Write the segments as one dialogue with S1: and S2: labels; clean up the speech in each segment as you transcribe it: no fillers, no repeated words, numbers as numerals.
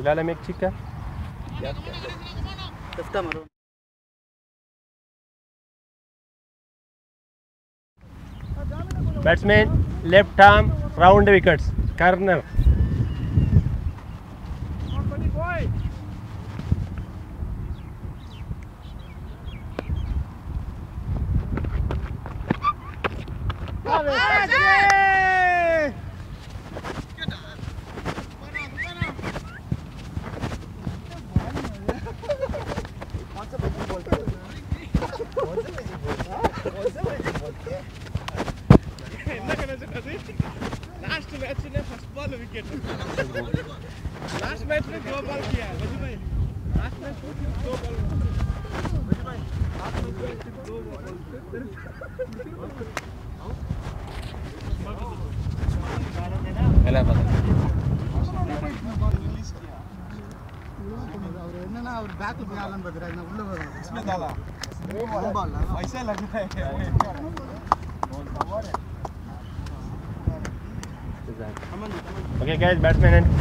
S1: Bilal make chicken. Batsman left arm round wickets corner.
S2: Last match में first ball wicket last match में 2 ball किया है वजी भाई लास्ट मैच में 2 बॉल वजी भाई लास्ट मैच में 2 बॉल
S3: ఎలా పద
S2: रिलीज किया और என்னன்னா அவர் பேக் போயாலன்னு பாக்குறாங்க நான் உள்ள வரேன் इसमें डाला बॉल ऐसे लग रहा है
S1: Okay guys, batsman and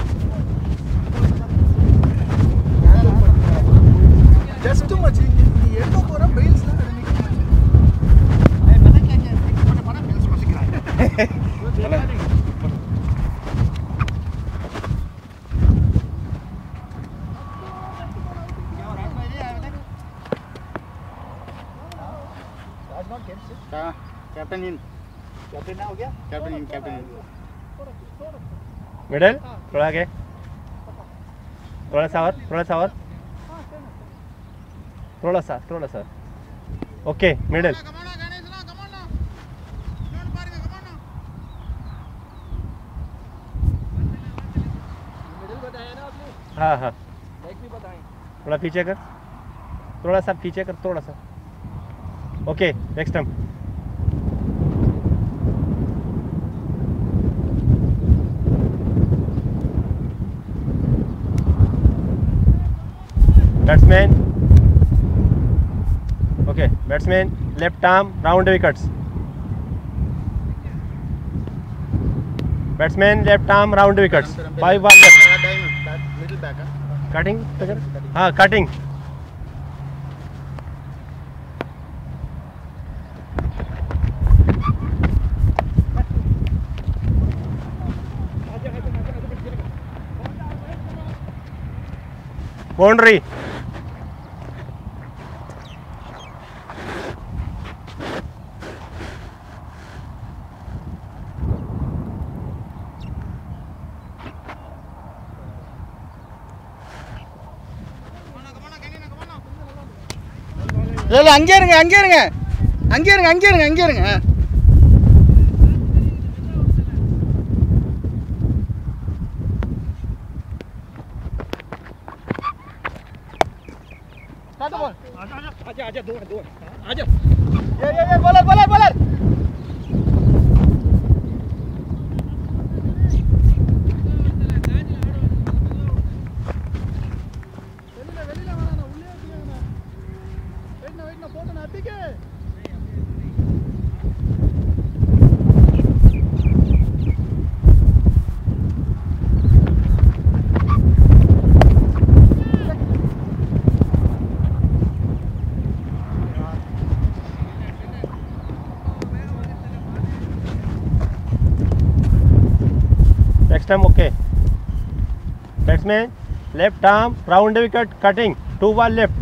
S2: just too much yellow पूरा बेल्स ना करने की ए पता क्या क्या बड़ा बड़ा बेल्स मत गिरा कैप्टन इन कैप्टन ना हो गया कैप्टन इन
S1: middle थोड़ा आगे थोड़ा सा और थोड़ा सा ओके मिडल हाँ हाँ थोड़ा पीछे कर थोड़ा सा okay next time batsman okay batsman left arm round wickets batsman left arm round wickets 5 ball left
S2: little back
S1: cutting हाँ cutting boundary
S2: இல்ல அங்கே இருங்க स्टार्ट बॉल आजा दो आजा ये bowler
S1: next time okay batsman left arm round wicket cutting 2 ball left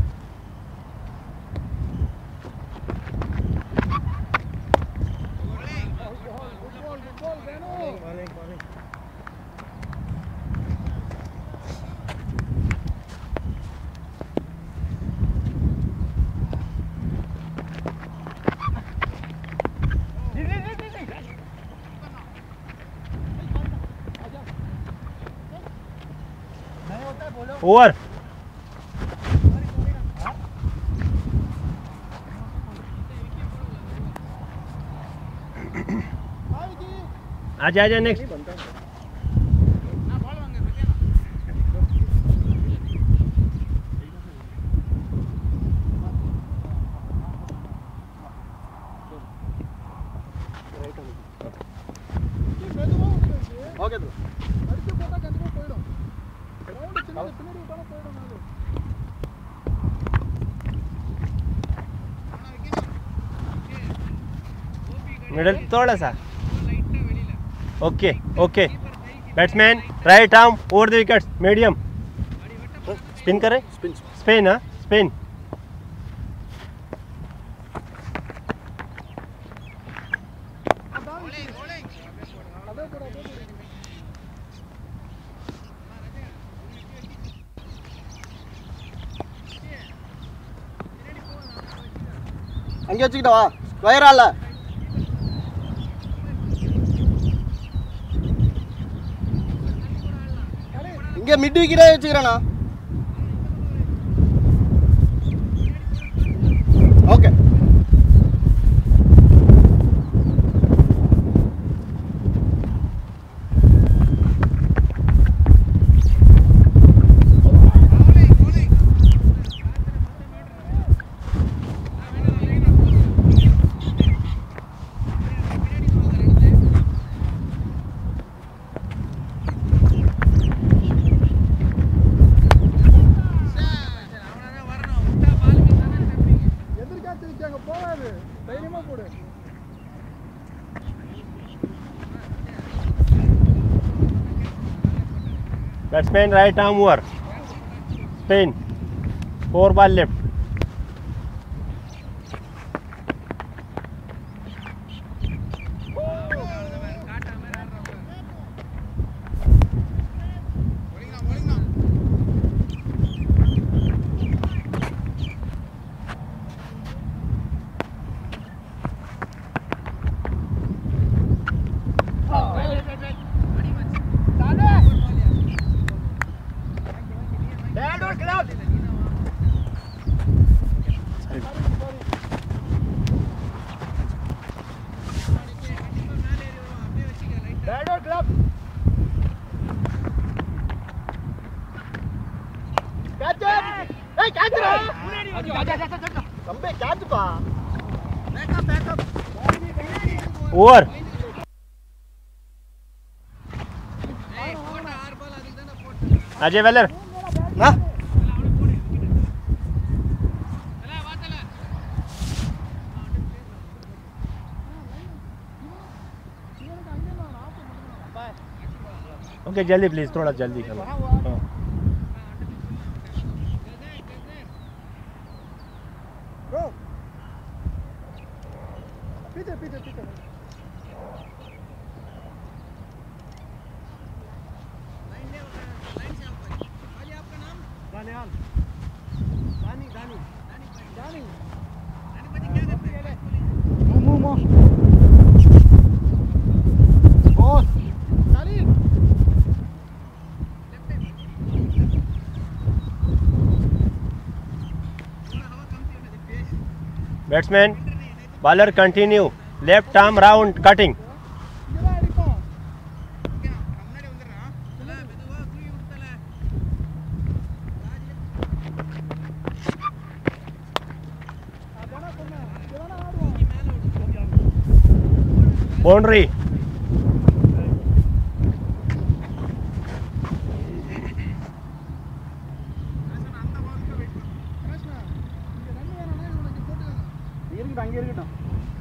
S1: over आजा next
S2: okay bro அடுத்து போட்டா கண்டிப்பா போய்டும்
S1: मिडल थोड़ा सा okay okay batsman right arm over the wickets medium spin करें स्पिन हाँ स्पिन
S4: அங்கே வச்சுக்கிட்டவா வயரால இங்கே மிட் விக்கெட்டே வச்சுக்கிறேண்ணா okay
S1: batsman right arm over spin 4 ball left over Ajay वेलर
S4: हाँ
S1: ओके जल्दी प्लीज थोड़ा जल्दी करो हाँ। Batsman bowler continue left arm round cutting boundary
S4: அங்கே இருக்கட்டும்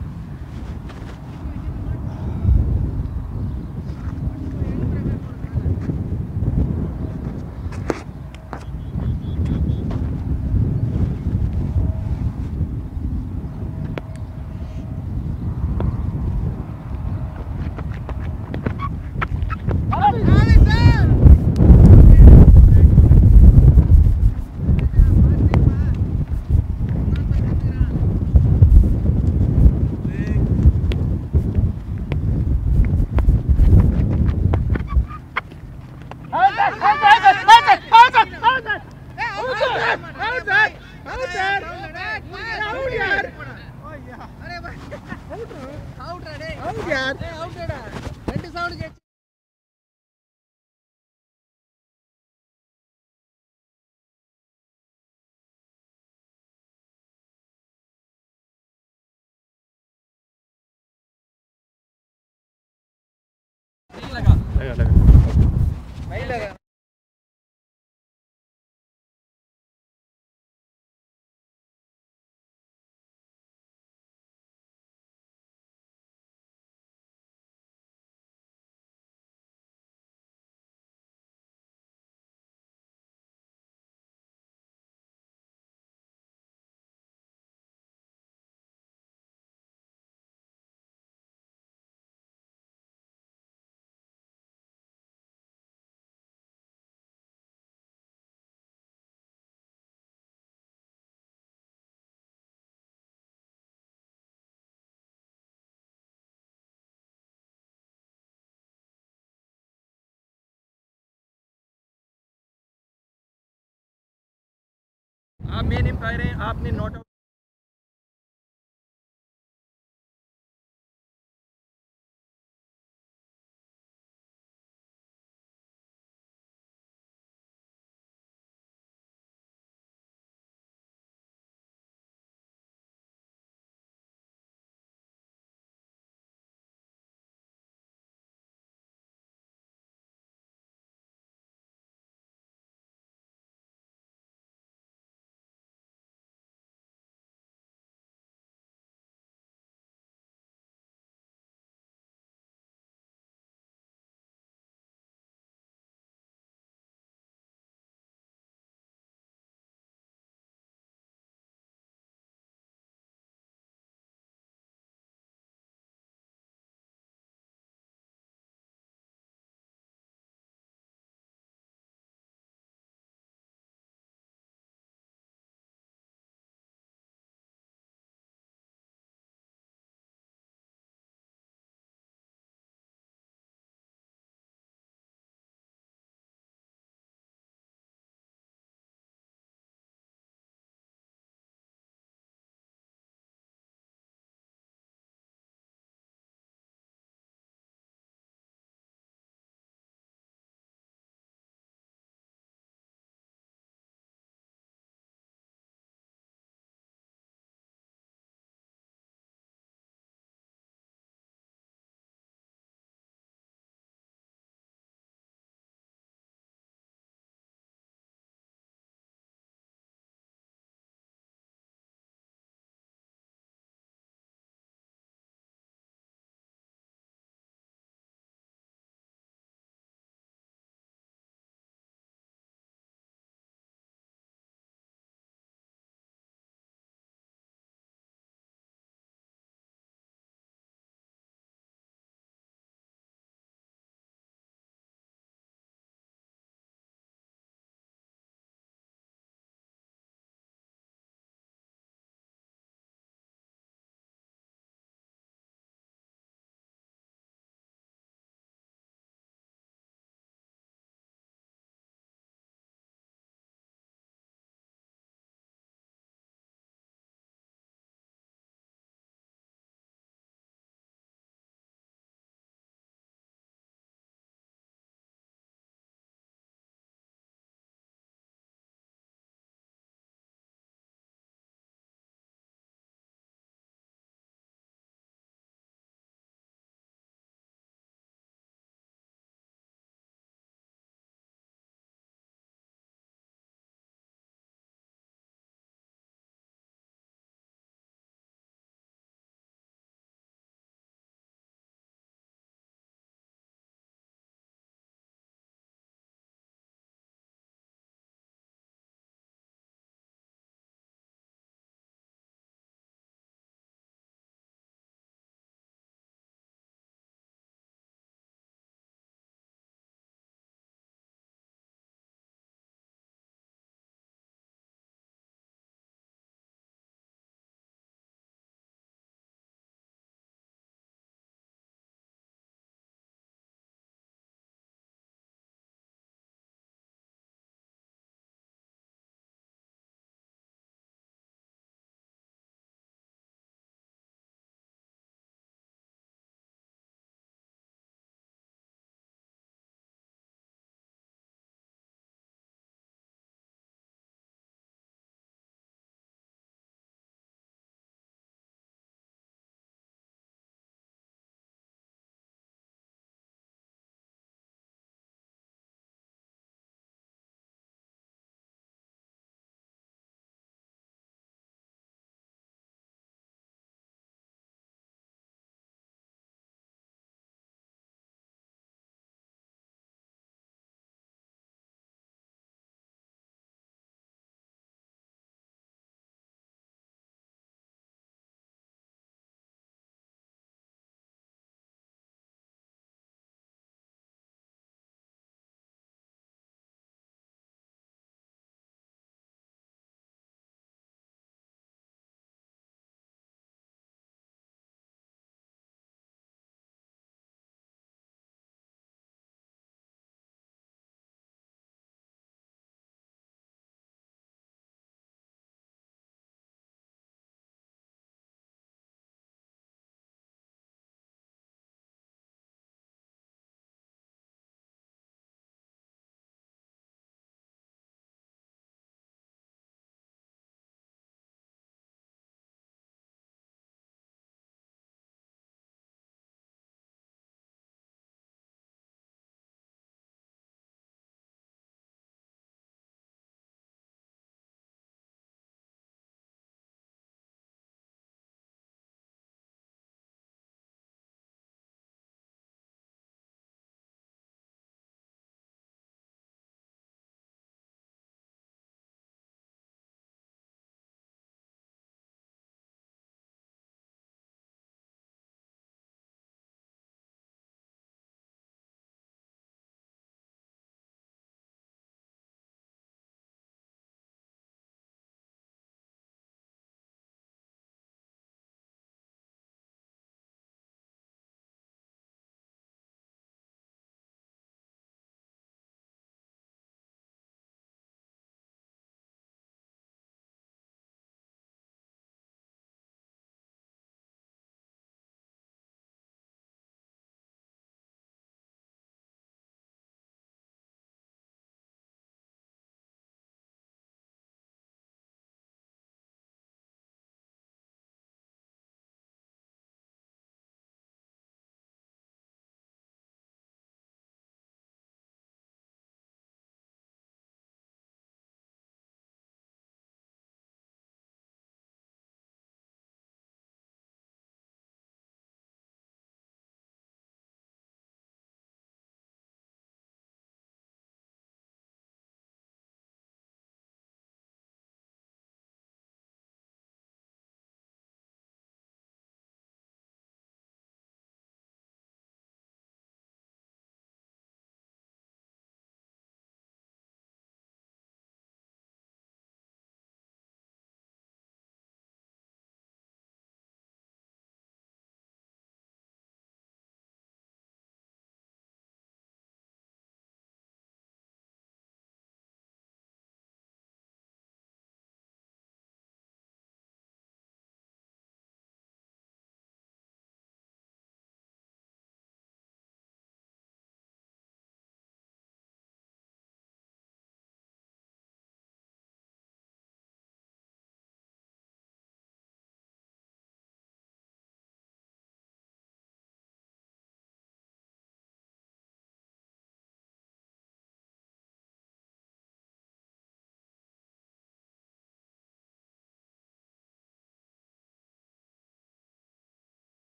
S1: लगा
S2: आप मेन एम्पायर हैं, आपने नॉट आउट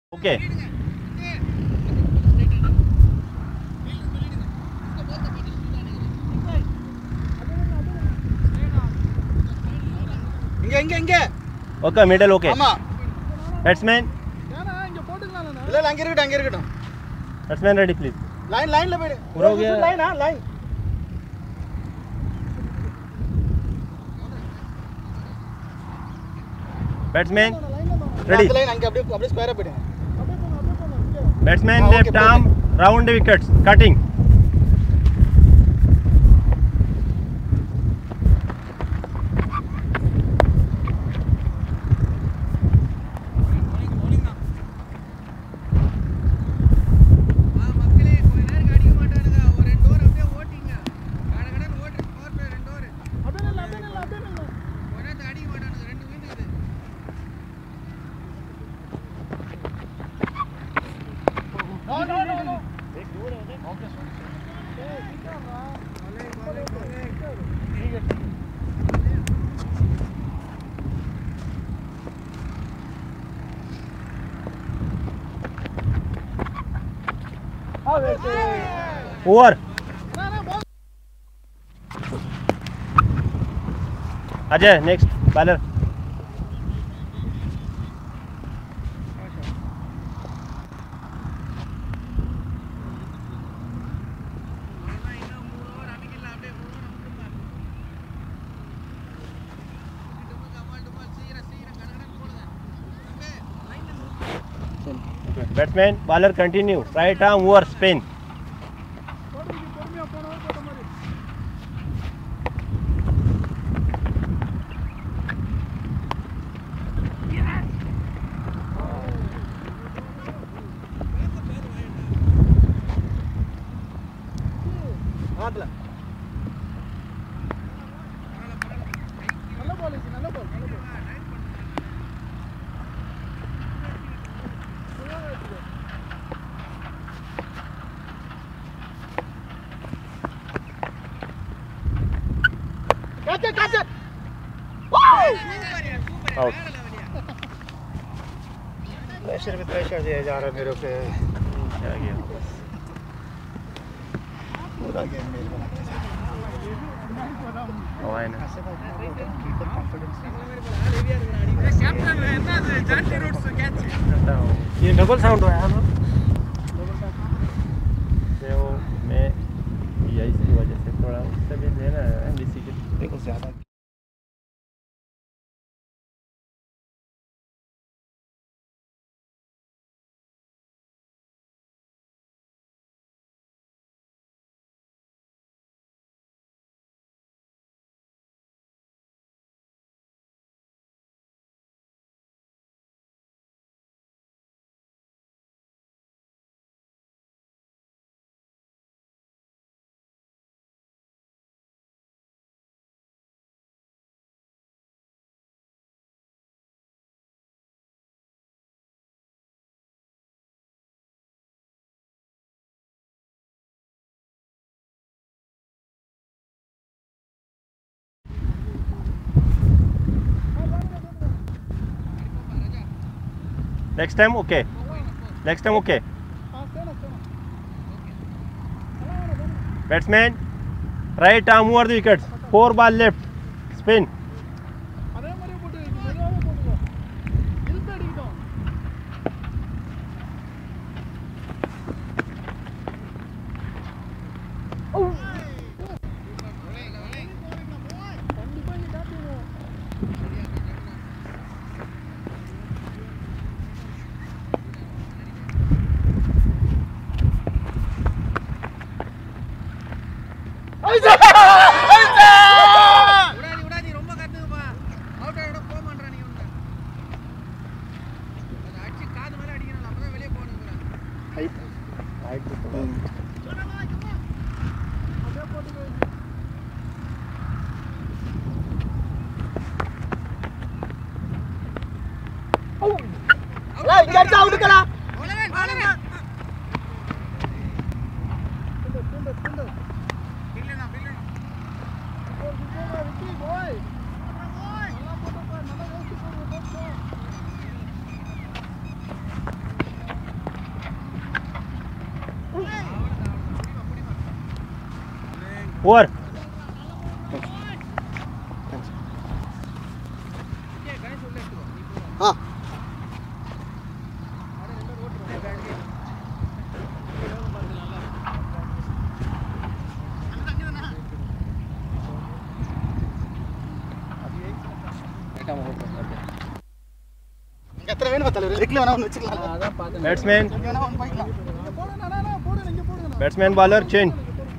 S1: ஓகே
S4: இங்க
S1: ஓகே மிடில் ஓகே
S4: ஆமா
S1: பேட்ஸ்மேன்
S2: ஏனா இங்க போட்டுக்கலாம்
S4: இல்ல அங்க இருக்கட்டும்
S1: பேட்ஸ்மேன் ரெடி ப்ளீஸ்
S4: லைன்ல போடு
S1: पूरा हो गया
S4: லைன்
S1: बैट्समैन रेडी
S4: லைன் அங்க அப்படியே ஸ்கொயரா போடு
S1: batsman
S4: okay,
S1: left arm round wickets cutting over Ajay next bowler batsman bowler continue right arm over spin
S4: ஆட்ல
S2: நல்ல ball
S4: catch it
S1: out
S4: pressure पे प्रेशर दिया जा रहा है मेरे पे
S1: क्या गया
S4: पूरा गेम मेरे को
S1: हवा है ना
S4: कीपर कॉन्फिडेंस
S2: कैप्टन है ना जाटी रूट से कैच
S1: ये डबल साउंड हुआ है ना वो मैं यही की वजह से थोड़ा उससे भी है ना एमबीसी के
S4: देखो ज्यादा
S1: next time okay batsman right arm over the wickets 4 ball left spin
S2: அதே மாதிரி போட்டு மெதுவாவே போட்டுக்கோ இழுத்து அடிக்கட்டும் கண்டிப்பா இங்க காட்டணும் உடாதி ரொம்ப கத்துக்குப்பா அவுட் ஆயிட போக மாட்டறா நீ உன்ன அது அடிச்சு காது மேல அடிக்கணும் அப்பதான் வெளிய போணுங்கற
S4: हाइट
S2: அதே போட்டுக்கோ
S4: ला इधर से आउट करा
S2: போலவே பில்லனா விக்கி போய் நல்லா போடுப்பா நல்லா யோசிச்சு போடு
S1: Over.
S4: हाँ எத்தனை வேணும் பத்தல ரெக்ல வேணா ஒன்னு வெச்சுக்கலாம்
S2: அதான் பார்த்தேன்.
S1: Batsman.
S4: வேணா ஒன்னு போய்க்கலாம்
S1: Batsman bowler change.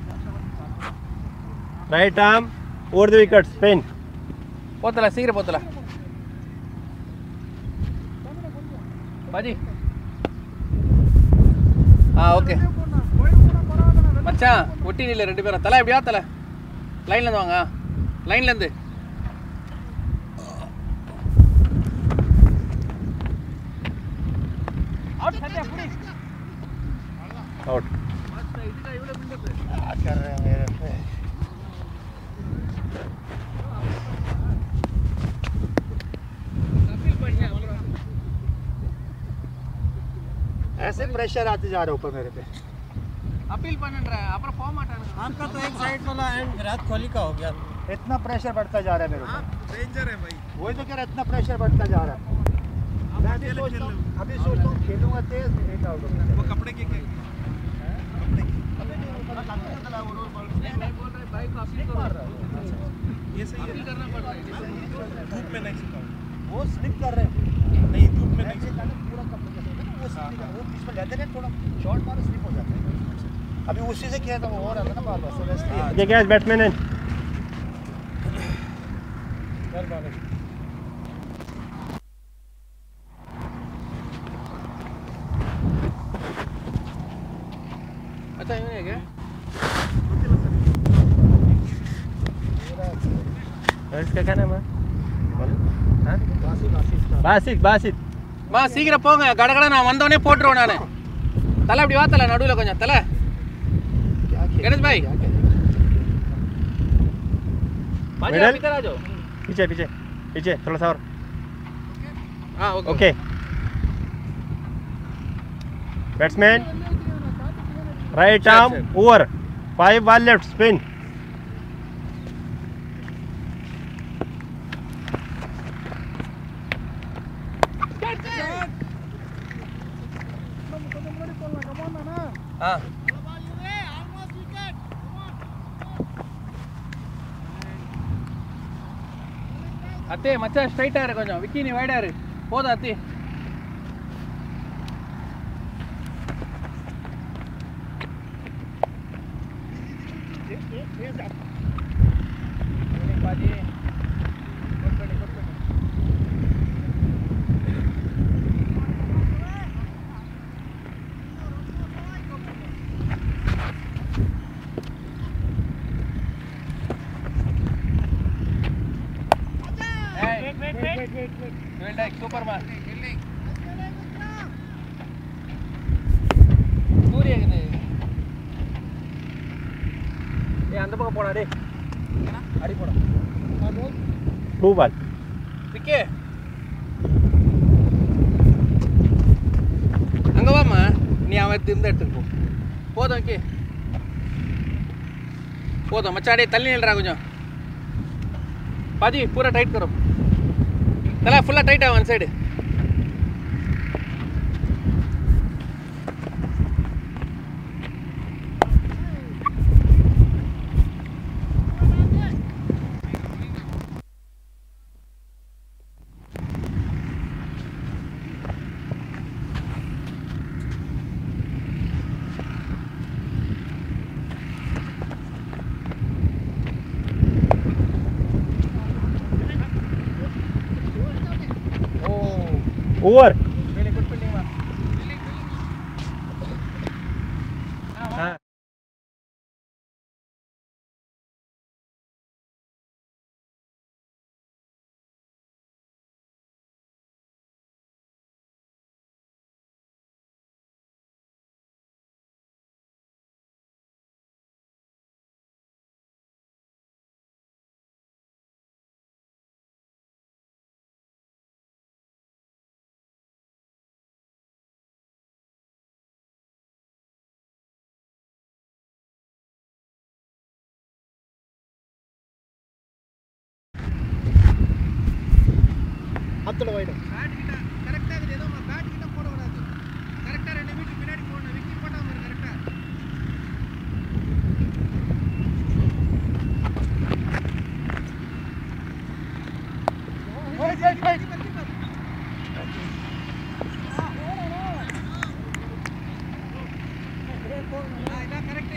S1: Right arm over the wicket. Spin.
S2: போத்தல சீக்கிரம் போத்தல. பாஜி. ஓகே. மச்சான் ஒட்டி நில்ல ரெண்டு பேரும். தலை எப்படியா தலை. லைன்ல இருந்து வாங்க. லைன்ல இருந்து.
S1: Out.
S4: कर रहे हैं मेरे पे ऐसे प्रेशर आते जा रहे ऊपर मेरे पे
S2: अपील பண்ணன்ற அப்புறம் போக மாட்டானுங்க.
S3: आपका तो एक साइड वाला एंड विराट कोहली का हो गया।
S4: इतना प्रेशर बढ़ता जा रहा है मेरे ऊपर
S2: डेंजर है भाई.
S4: वही तो कह रहा इतना प्रेशर बढ़ता जा रहा है मैं अभी सोचता हूँ खेलूंगा तेज एक आउट हो
S2: वो कपड़े के क्या? ये सही है. करना पड़ रहा है. धूप में नहीं सुखाओ.
S4: वो स्लिप कर रहे हैं
S2: नहीं धूप में नहीं.
S4: ऐसे करके पूरा कपड़ा जैसे होता है ना, वो slip कर- वो बीच में लेते हैं थोड़ा शॉर्ट मारो स्लिप हो जाता है अभी उसी से किया था वो हो रहा था ना बार बार so इसलिए
S1: Okay, guys, batsman in.
S2: अच्छा ये है क्या?
S1: इसका क्या नाम है? हाँ? Basit.
S2: மா சீக்கிரம் போங்க கடகட நான் வந்தவனே போட்டுருவேன் நானு. தலை அப்படி வா தலை நடுவுல கொஞ்சம் தலை. गणेश भाई भाई
S1: Middle.
S2: इधर आ जाओ.
S1: पीछे थोड़ा सा और.
S2: हाँ okay.
S1: Okay. Batsman. Right arm over. 5 ball left. Spin.
S2: हाँ அத்தே மச்சான் ஸ்ட்ரைட்டா இரு கொஞ்சம் விக்கி நீ வைடா இரு போதும் அத்தே பாஜி சூப்பர் மா சூரிய அந்த பக்கம் போடா டேய் அடி போடா
S1: 2 ball.
S2: விக்கே அங்க வாமா நீ அவன் திருந்த எடுத்துட்டு போ போதும் விக்கே போதும் மச்சாடே தள்ளி நில்றா கொஞ்சம் பாதி पूरा टाइट करो तला फुल्ला टाइट है वन साइड
S1: Over.
S4: ಹತ್ತಲು ವೈಡ್
S2: ಬ್ಯಾಟ್ ಗಿಟ್ಟ ಕರೆಕ್ಟ್ ಆಗಿದೆ ಏನೋ ಬ್ಯಾಟ್ ಗಿಟ್ಟ போடக்கூடாது கரெக்ட்டா 2 மீட்டர் பின்னாடி போடணும் விக்கி போடாம இரு கரெக்ட்டா வெயிட் இதான் கரெக்ட்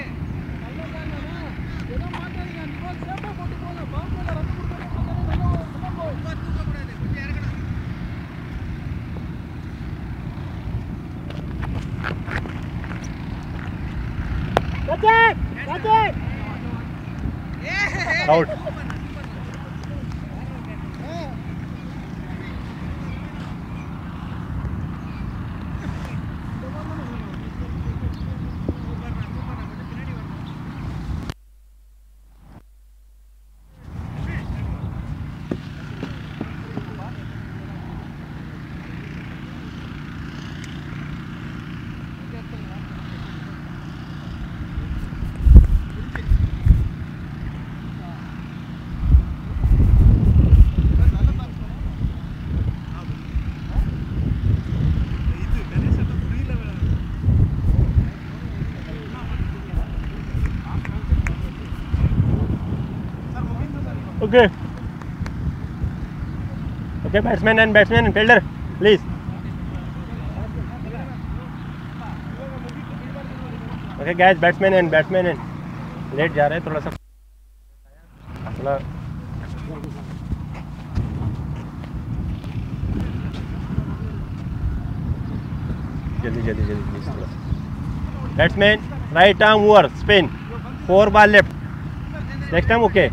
S2: ஏதோ மாட்டாதீங்க அந்த பால் சேஃபா போட்டு போங்க பால்ல ரன் கொடுக்கணும் ரொம்ப தூக்க கூடாது கொஞ்சம் இறங்கணும்
S1: Out. Okay. Okay, batsman and fielder, please. Okay, guys, batsman and late जा रहे हैं थोड़ा सा जल्दी प्लीज थोड़ा batsman right arm over spin 4 ball left next time okay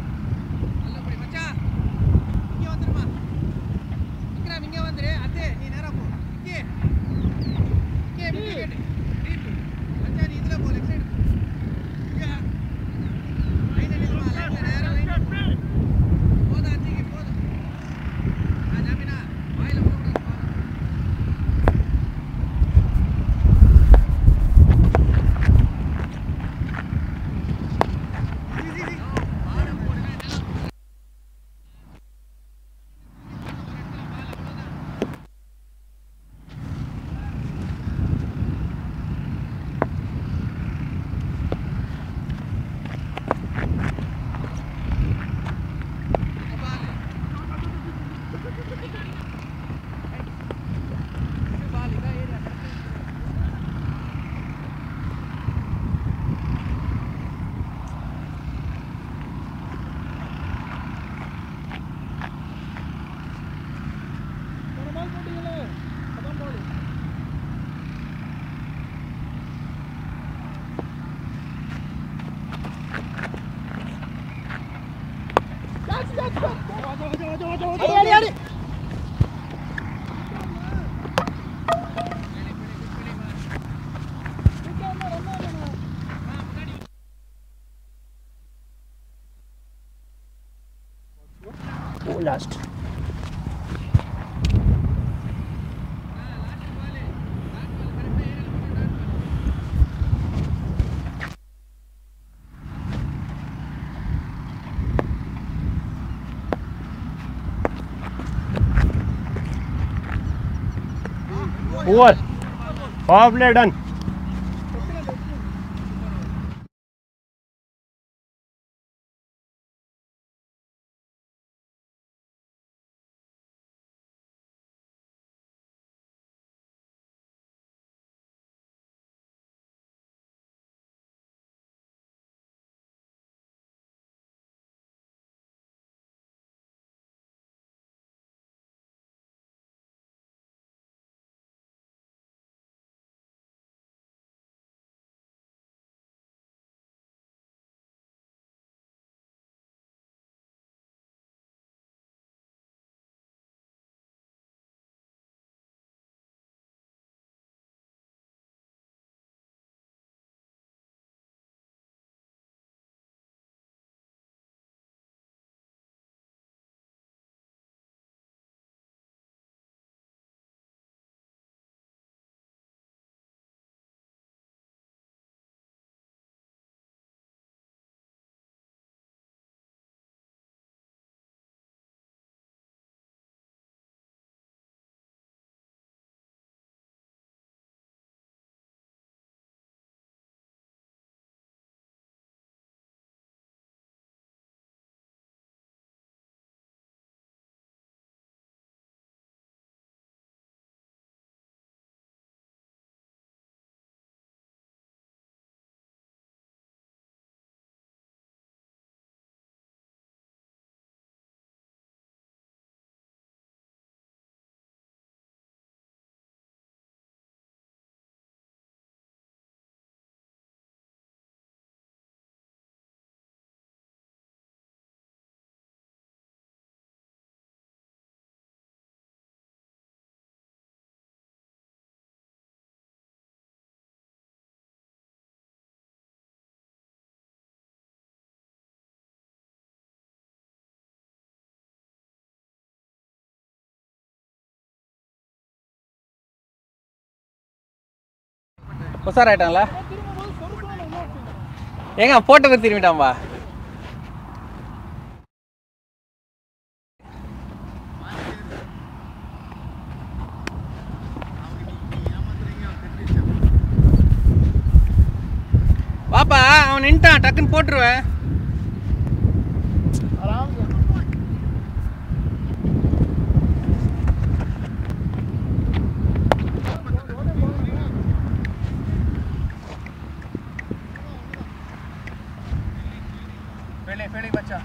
S1: last over power play done
S2: உசாராயிட்டாங்களா? ஏங்க போட்டது திரும்பிட்டான்பா. பாப்பா அவன் நின்ட்டான், டக்குன்னு போட்டுருவேன். फेले बच्चा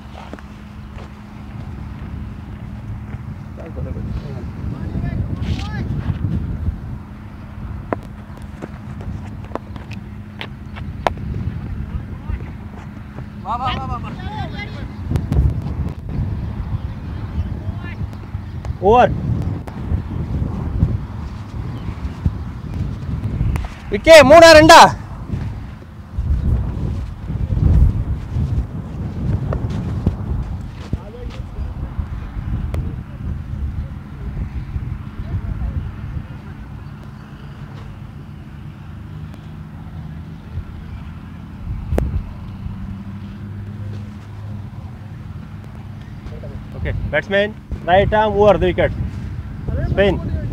S1: ओवर
S2: विके 3-2
S1: Okay, batsman, right arm over the wicket. Spin.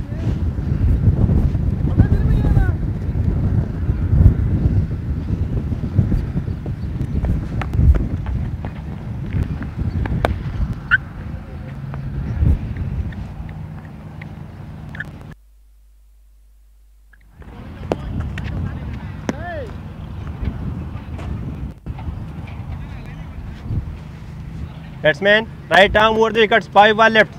S1: Batsman, right arm over the wickets, 5 ball left.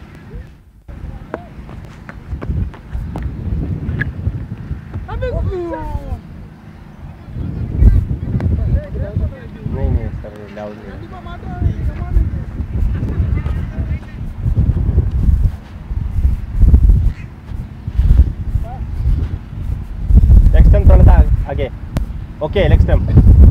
S1: नहीं सर डाउन नेक्स्ट टाइम थोड़ा सा आगे. Okay next time.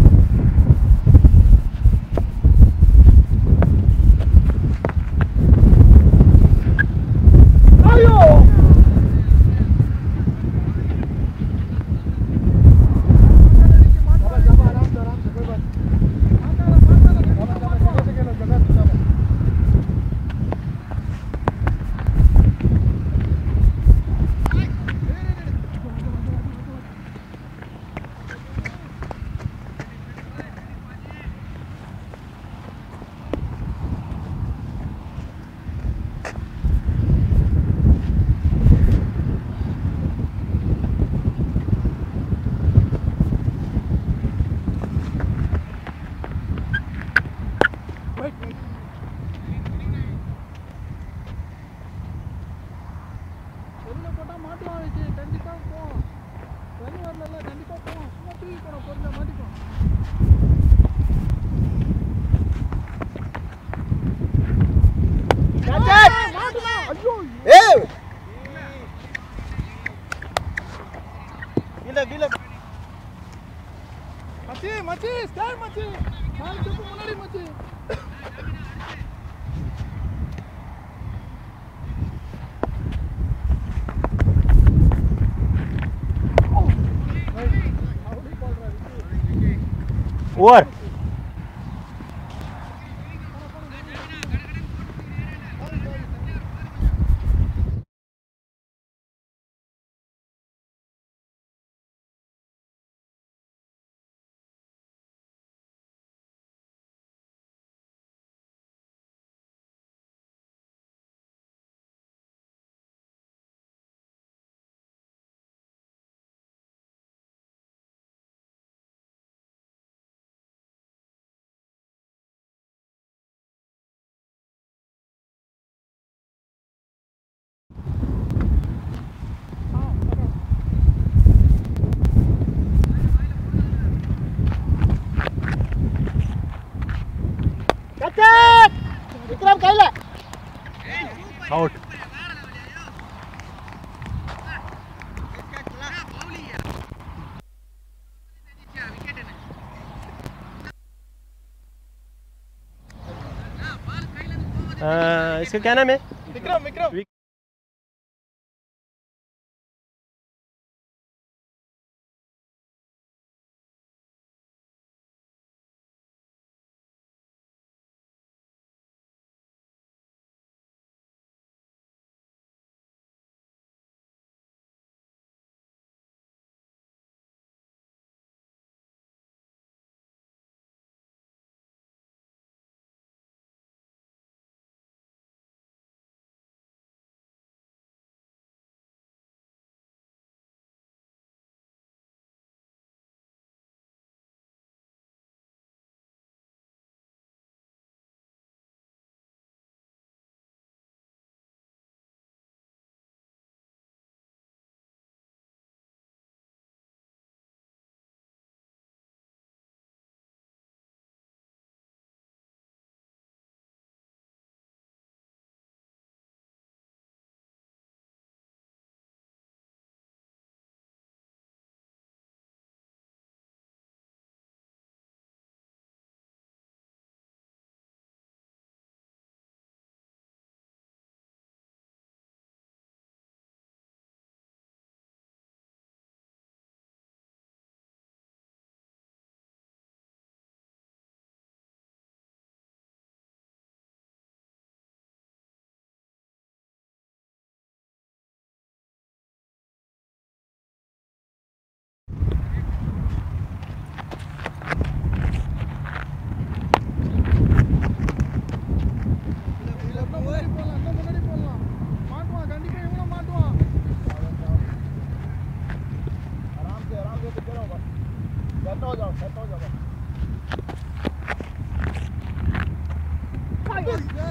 S2: மச்சி ஸ்டார் மச்சி நான் சுப்பு முன்னாடி மச்சி
S1: ओवर.
S4: विक्रम कैला
S1: आउट. इसका क्या नाम है?
S2: विक्रम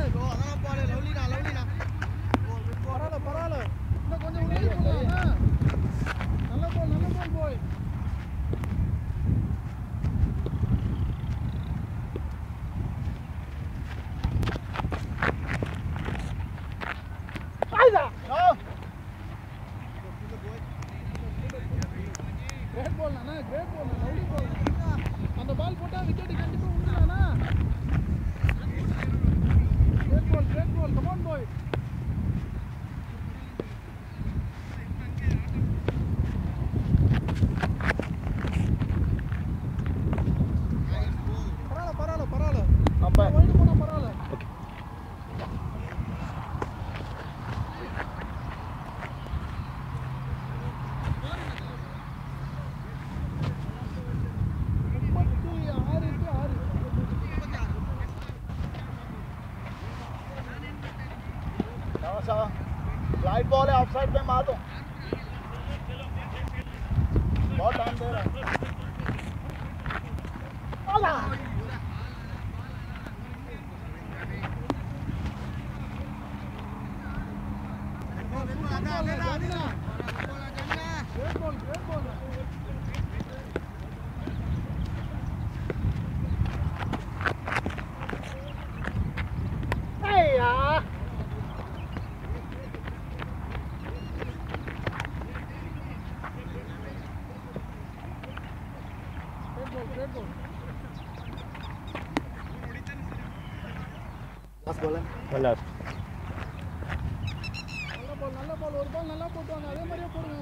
S2: பரவாயில்ல இன்னும் கொஞ்சம் உள்ளே போலாம் நல்ல பால் போய் கிரேட் பால் லவ்லி பால் அந்த பால் போட்டா விக்கெட் கண்டிப்பா விழுறானா great ball come on boy பரவாயில்ல அப்ப வைடு போனா பரவாயில்ல
S1: ஓகே
S4: राइट बॉल है ऑफ साइड पे मार दो बहुत टाइम दे रहा है
S1: Last.
S2: நல்ல பால் ஒரு பால் நல்லா போட்டுவாங்க அதே மாதிரியே போடுங்க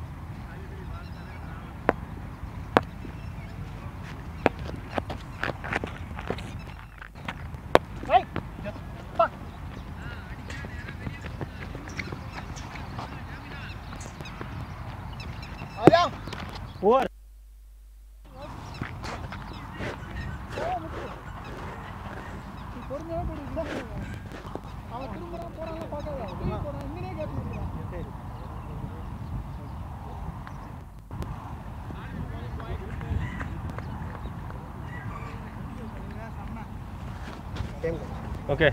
S4: आजा
S1: ओवर
S2: பொறுமையா போடுங்க அவன் திரும்ப போறாங்க பார்க்காத போறான் இங்கனே கேட்க
S1: Okay.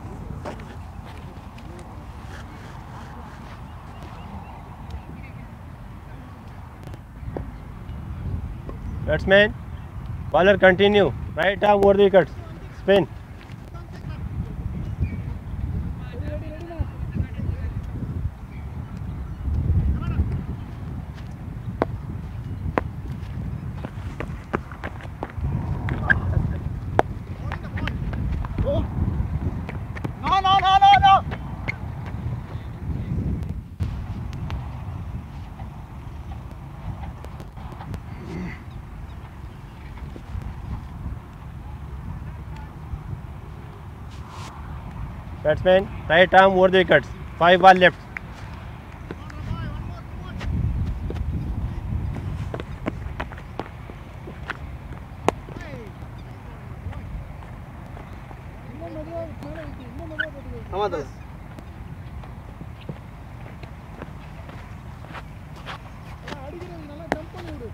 S1: Batsman, bowler continue. Right arm over the wickets. Spin.
S4: No.
S1: Batsman, right arm over the wickets. 5 balls left.
S2: அடிக்கிறது நல்லா ஜம்ப் பண்ணி விடு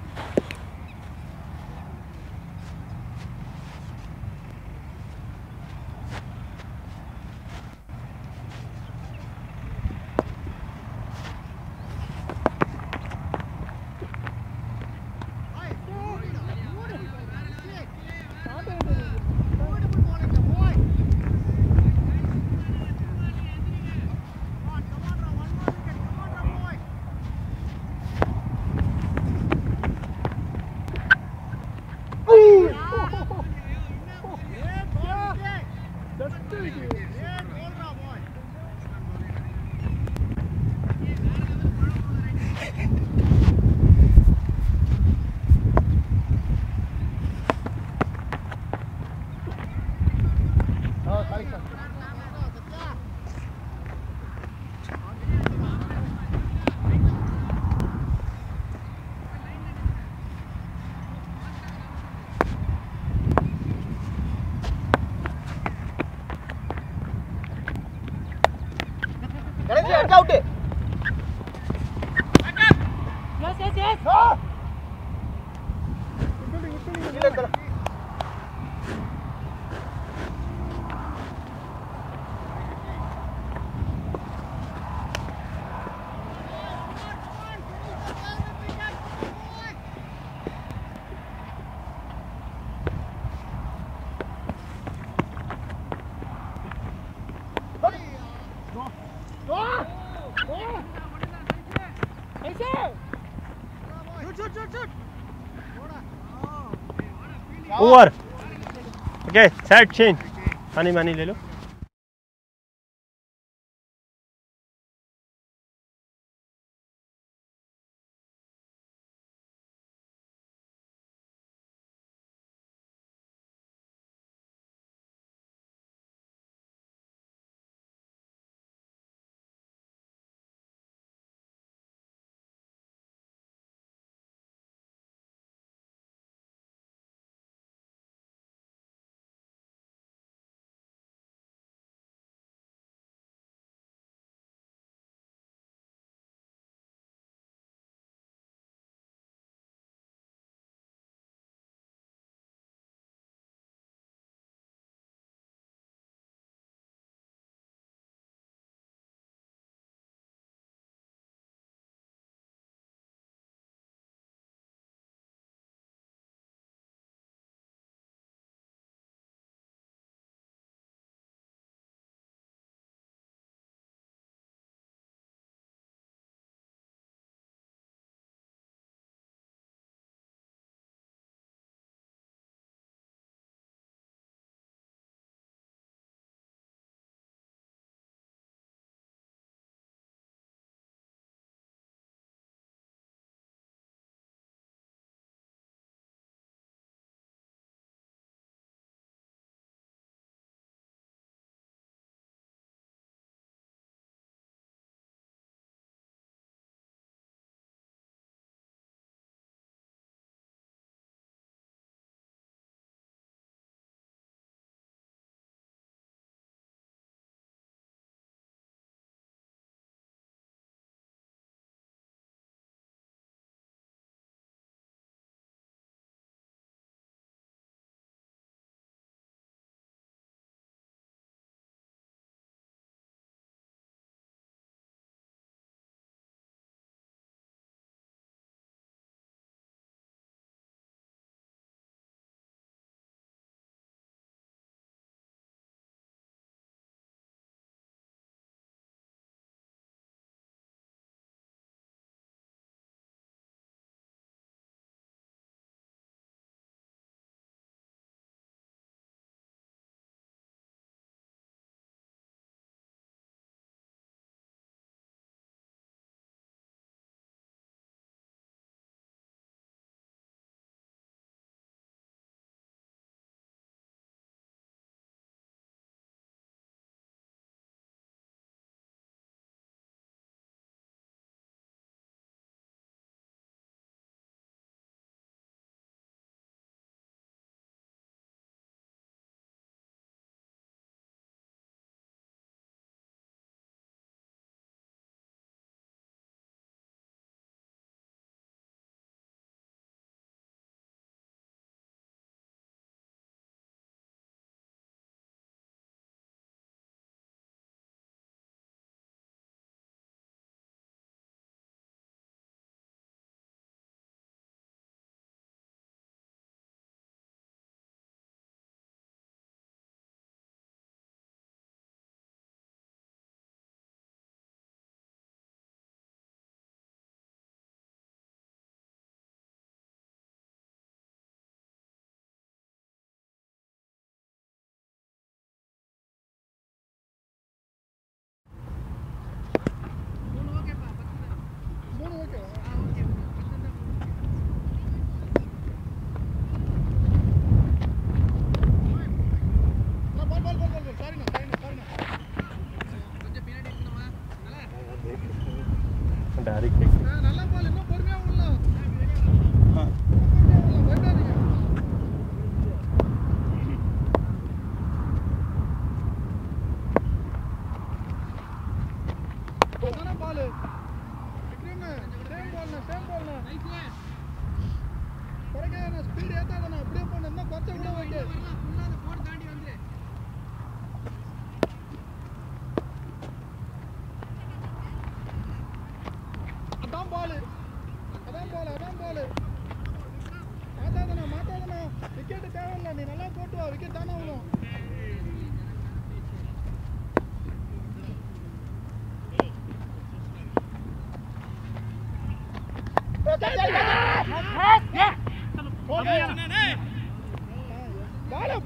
S4: out it.
S3: Yes.
S4: No.
S1: Over okay set change पानी मानी ले लो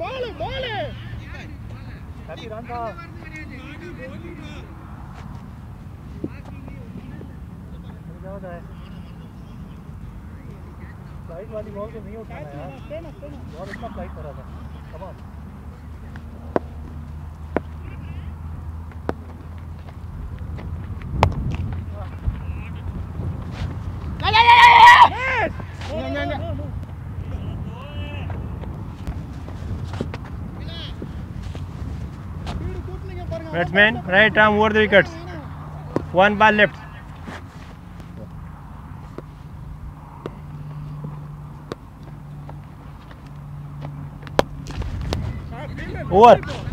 S2: ball.
S4: Happy run था. जाओ जाए. फ्लाइट वाली बॉल को नहीं उठाना यार. बॉल इतना फ्लाइट कर रहा था. Come on.
S1: Batsman, right arm over the wickets. One ball left. Over.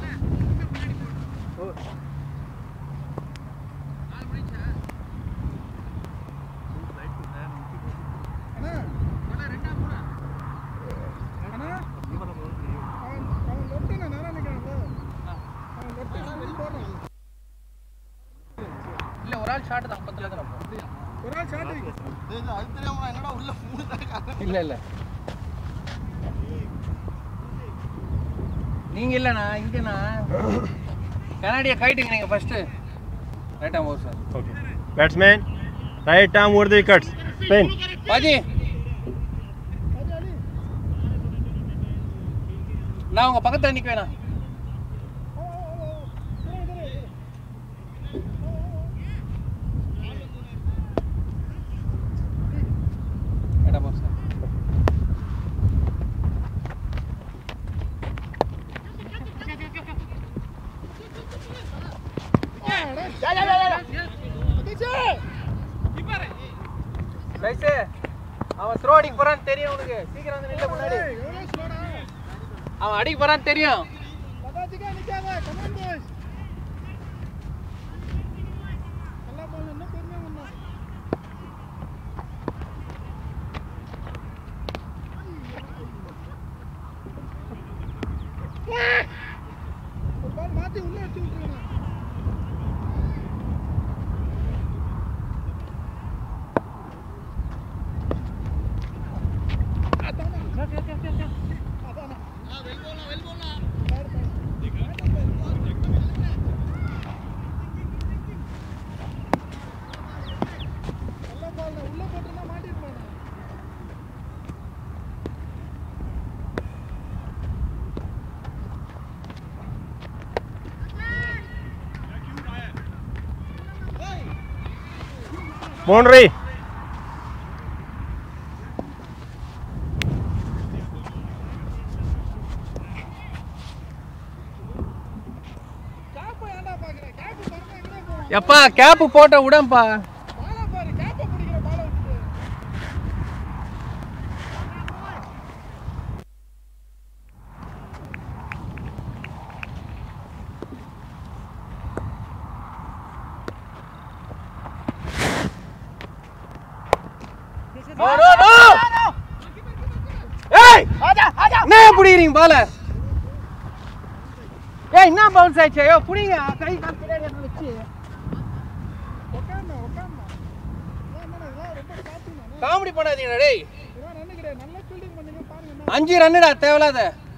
S2: இல்ல நீங்க இல்லண்ணா இங்கண்ணா கனடியா கைட்டுங்க நீங்க first right arm over sir
S1: Okay. Batsman, right arm over the wickets. Spin.
S2: பாஜி நான் உங்க பக்கத்துல நிக்க வேணாம் ரைட் ஆம் ஓவர் சார் ரைட் அவன் த்ரோ அடிக்க போறான்னு தெரியும் உனக்கு சீக்கிரம் வந்து நில்ல முன்னாடி அவன் அடிக்க போறான்னு தெரியும் மாத்தி உள்ள வச்சு விட்டுருங்க
S1: Boundary.
S2: எப்பா கேப் போட்ட விடம்பா என்ன புடிக்கிறீங்க பால ஏய் என்ன பவுன்ஸ் ஆயிடுச்சு ஐயோ புடிங்க கை கால் பின்னாடி என்ன வச்சு காமெடி பண்ணாதீங்கடா டேய் 5 ரன்னுடா தேவலாத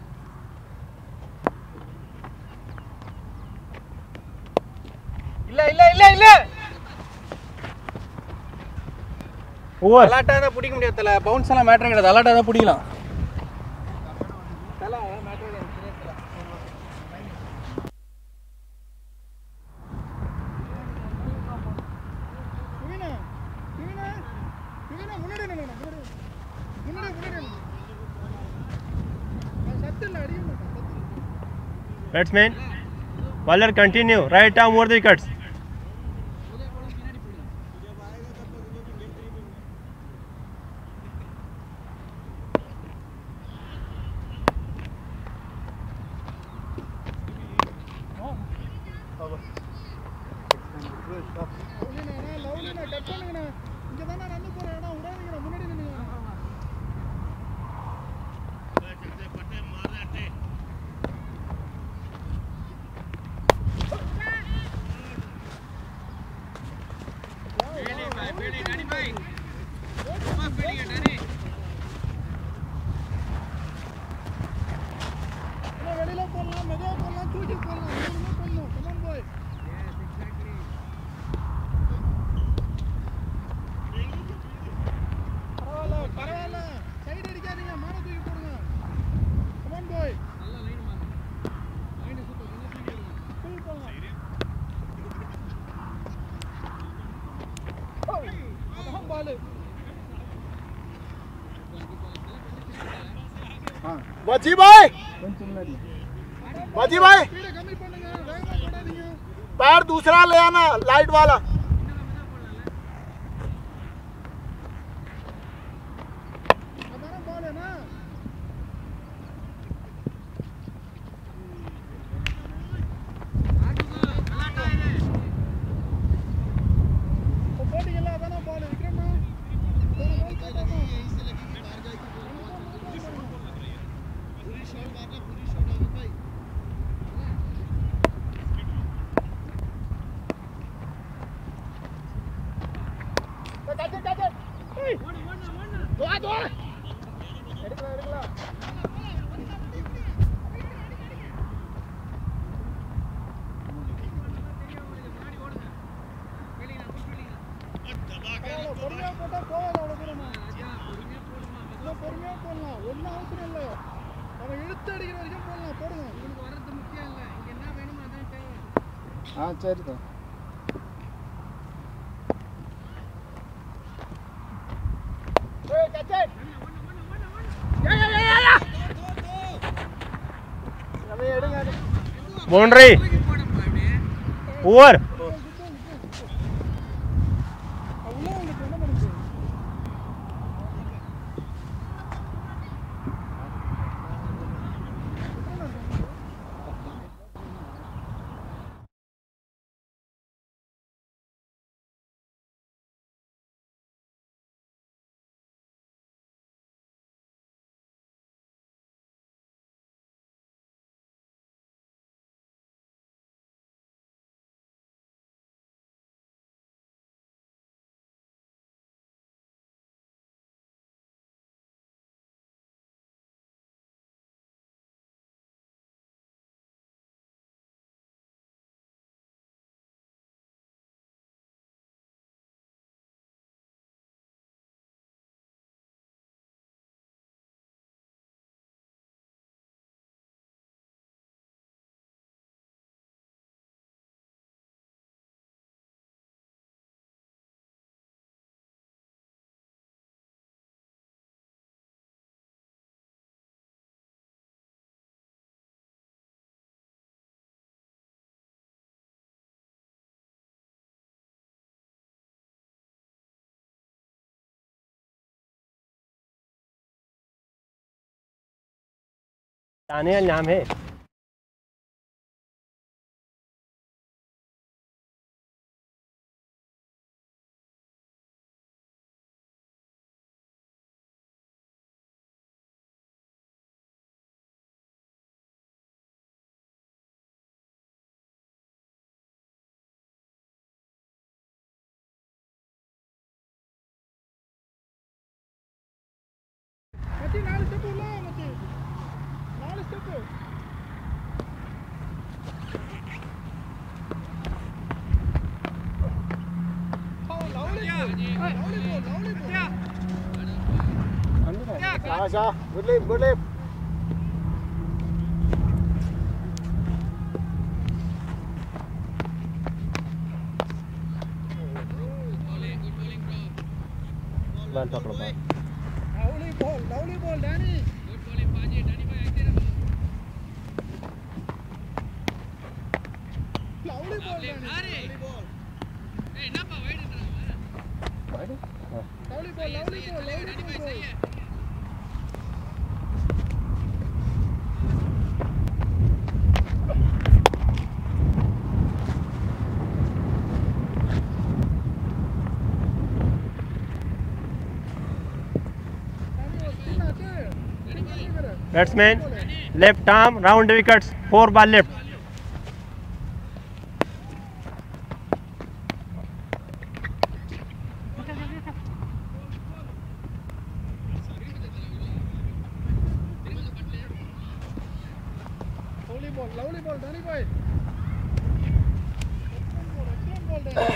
S2: இல்ல இல்ல இல்ல இல்ல
S1: Over.
S2: அலாட்டா தான் பிடிக்க முடியாது தல பவுன்ஸ் எல்லாம் மேட்டர் கிடையாது அலாட்டா தான் பிடிக்கலாம் தல மேட்டர் கிடையாது
S1: Batsman, bowler continue. Right arm over the wickets.
S2: वजी भाई पैर दूसरा ले आना लाइट वाला हाँ चल तो
S1: बाउंड्री ओवर दानियल नाम है
S2: आजा good lip good lip
S1: One talk about.
S2: Lovely ball, Danny. Good bowling, Baji. Danny bhai, active रहो. Lovely ball, Danny. Lovely ball. Hey, ना पा wide इतना.
S1: Wide? हाँ.
S2: Lovely ball, lovely ball, Danny bhai सही है.
S1: Batsman, left arm, round wickets, 4 ball left.
S2: Lovely ball, Danny boy. Excellent ball, Danny.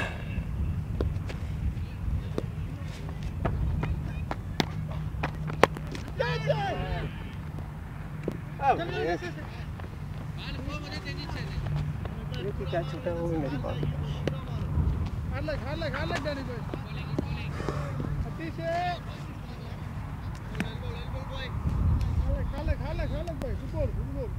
S1: क्या छूटा वो मेरी बात
S2: Hard leg, Danny boy. Hard leg, boy. Good ball.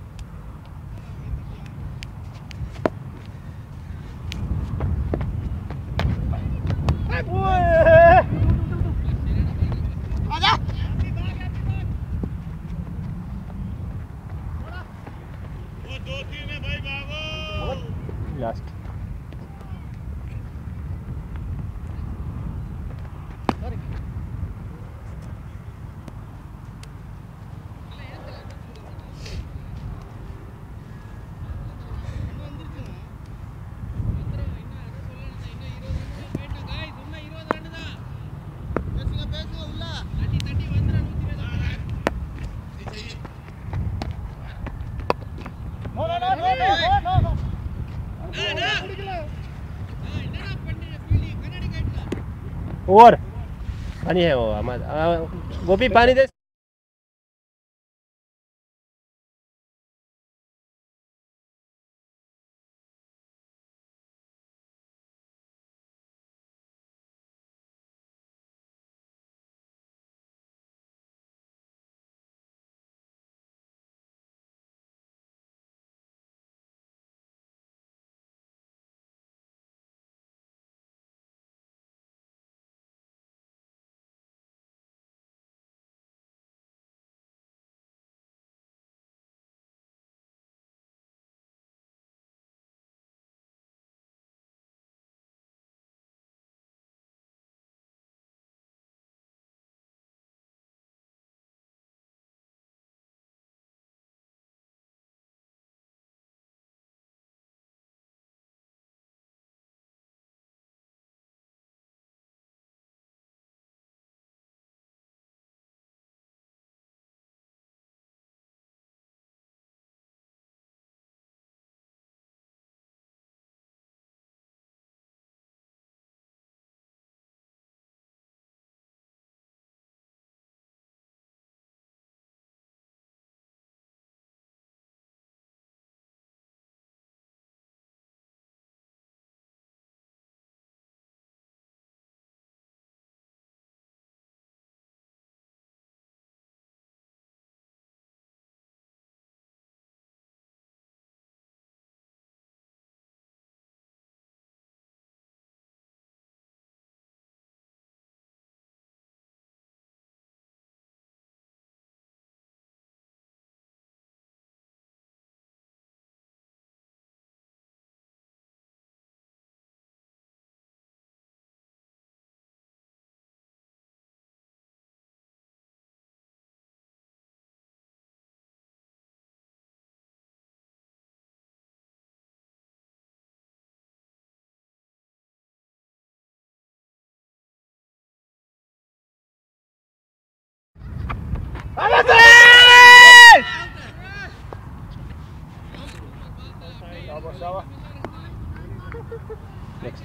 S1: Last over पानी है वो हमारा गोपी पानी दे next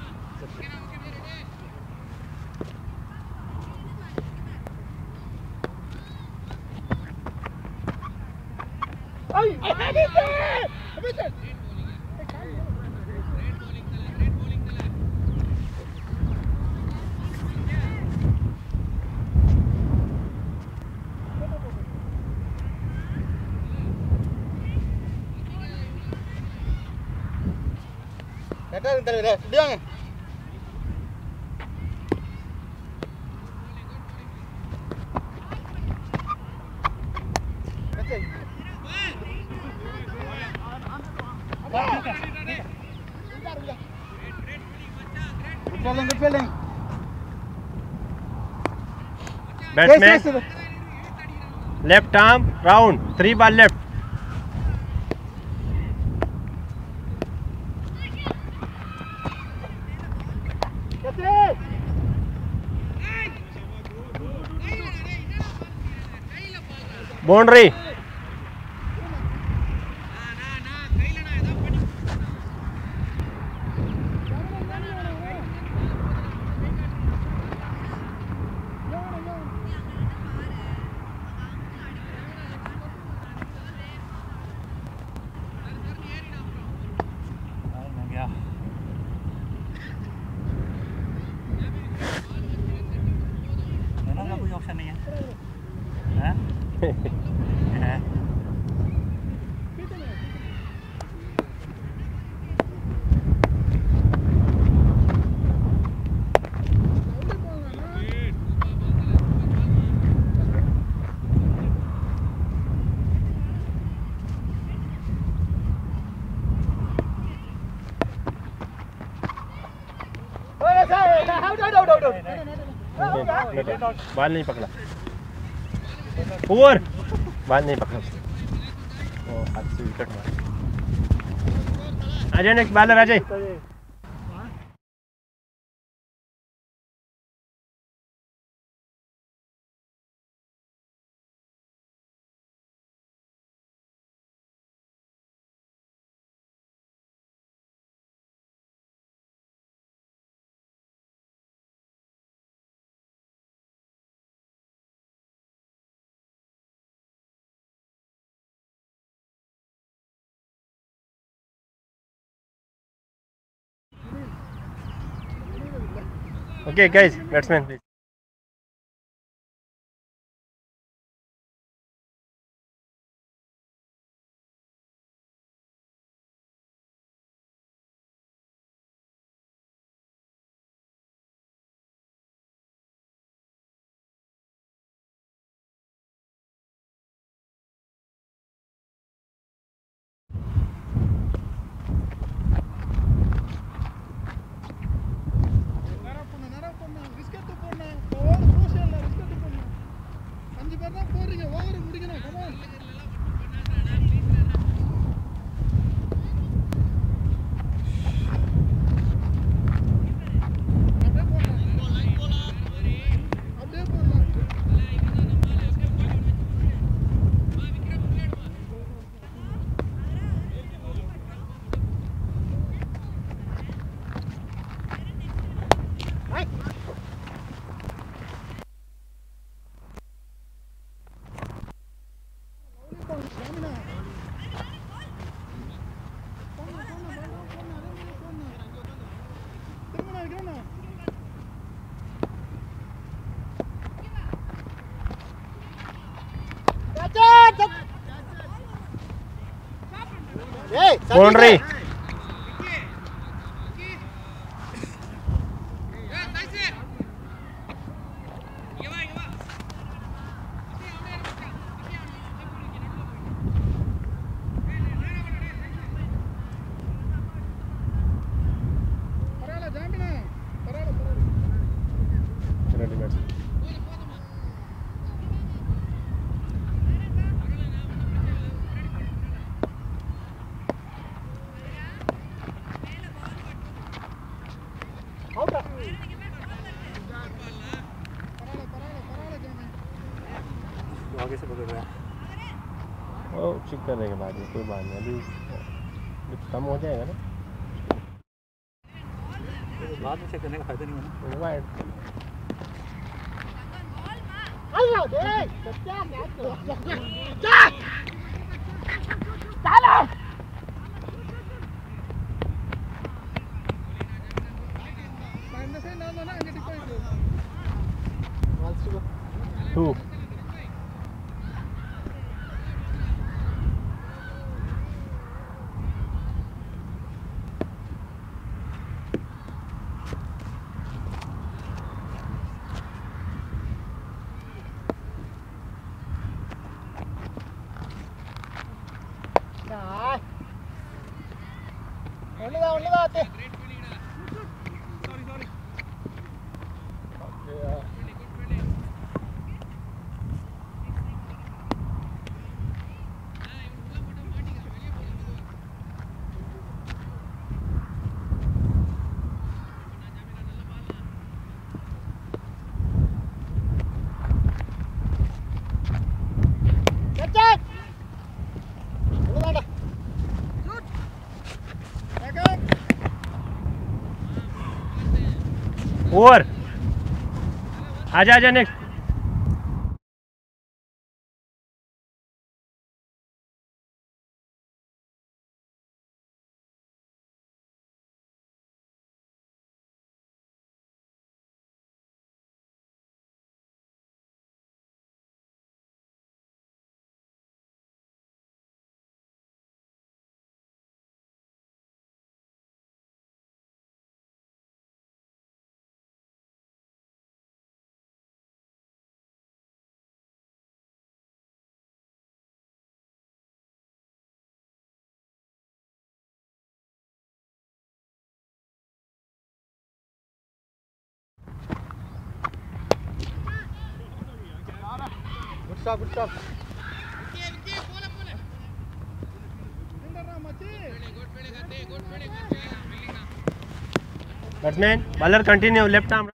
S2: Good fielding.
S1: Batsman left arm round 3 ball left boundary ball नहीं पकड़ा, ओवर बाल नहीं पकड़ा उसने, ओ हाथ से विकेट मार। Ajay next bowler Ajay. Okay guys, batsman please. Boundary.
S4: आगे से पकड़ रहा है
S1: वो चेक करने के बाद में कोई बात नहीं, अभी कम हो जाएगा ना,
S4: बाद में चेक करने का फायदा नहीं होना।
S1: Wide two over. आजा आजा next.
S4: stop, good stop.
S1: Batsman, bowler continue, left arm.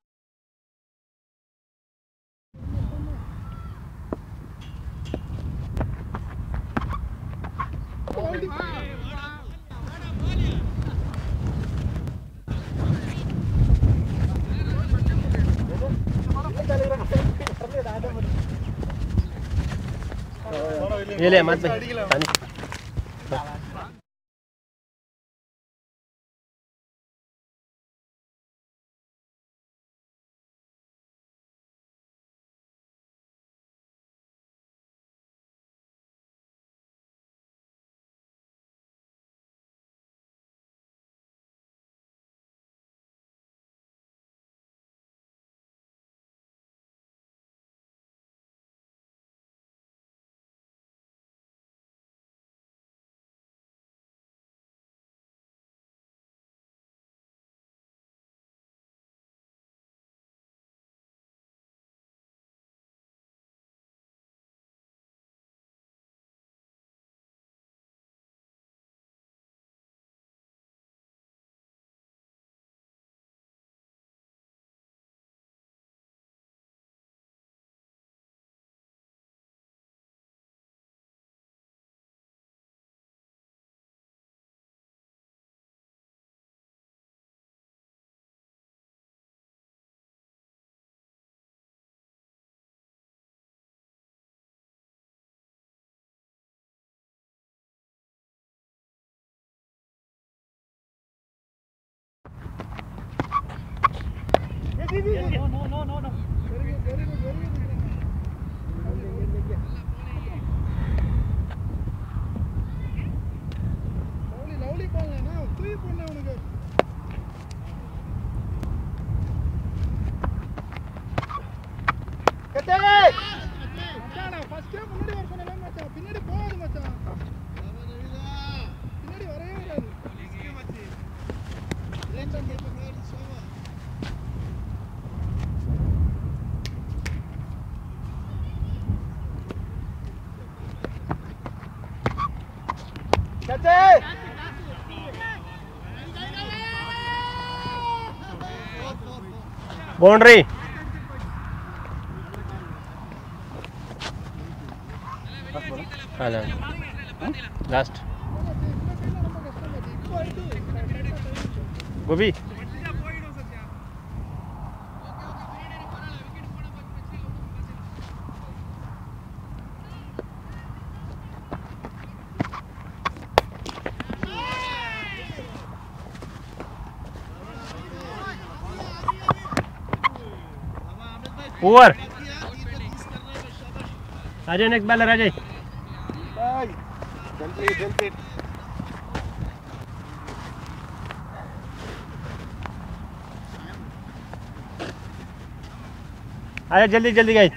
S1: ये ले मत भाई
S2: No. Very good. Lovely ball now. Three point now உனக்கு.
S4: கட்டே
S2: மச்சான் ஃபர்ஸ்ட் டைம் முன்னாடி வர சொன்னல மச்சான். பின்னாடி போகாத மச்சான். பின்னாடி வரவே வராது. மச்சி. லேட் ஆன் கேட் முன்னாடி சோவா.
S4: கட்டே
S1: boundary last gobi over Ajay next baller Ajay
S4: जल्दी
S1: आया जल्दी गाइस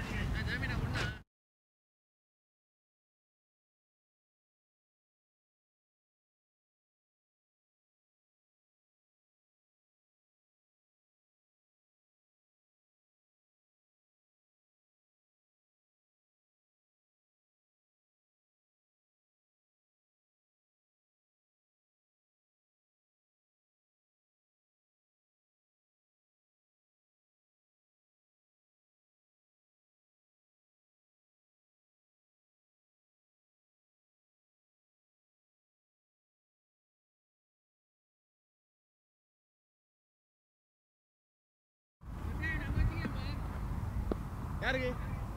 S2: யாருக்கு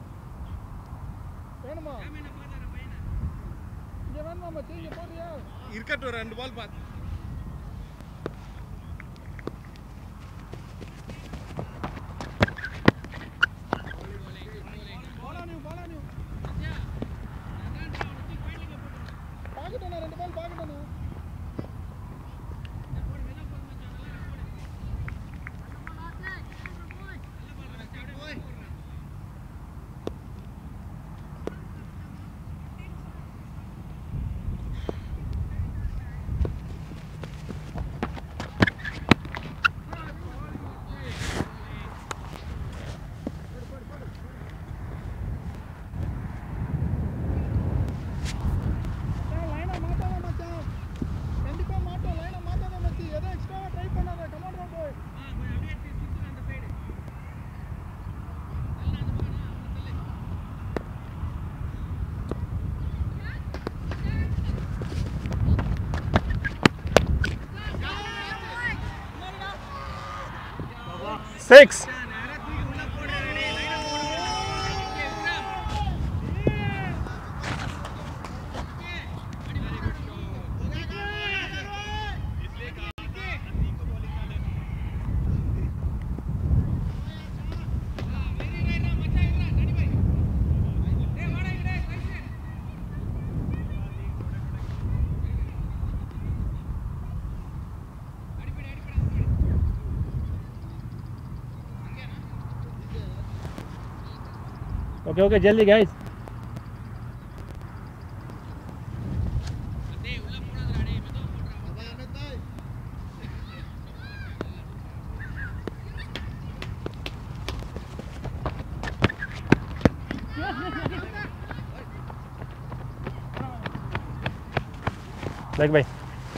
S2: வேணுமா இங்க வேணுமா மச்சி இங்க போறியா இருக்கட்டும் ரெண்டு பால் பாத்து பாலா நீ பாக்கட்டேனா ரெண்டு பால் பாக்கட்டேனா
S1: 6. Okay, जल्दी guys. देख भाई.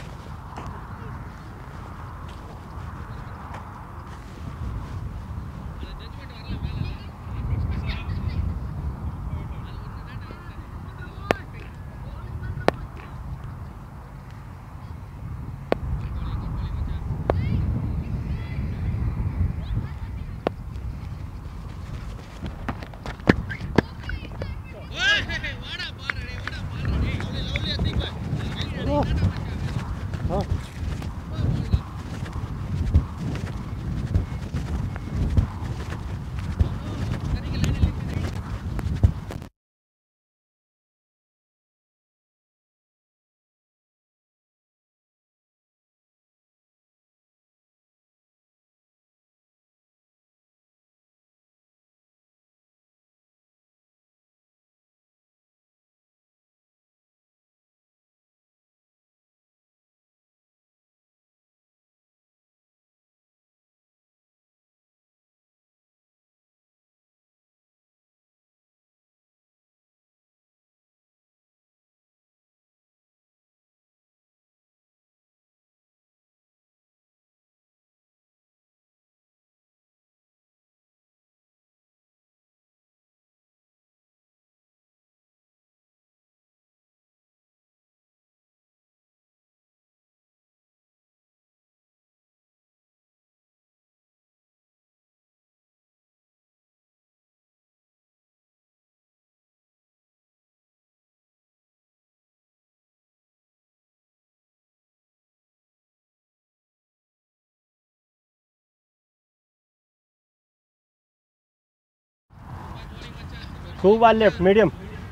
S1: Two ball left, medium.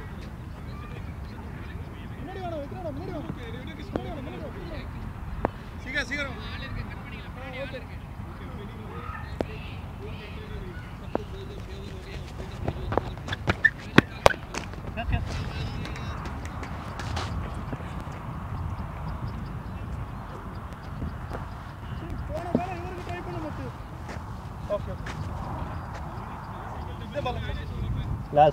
S1: Last.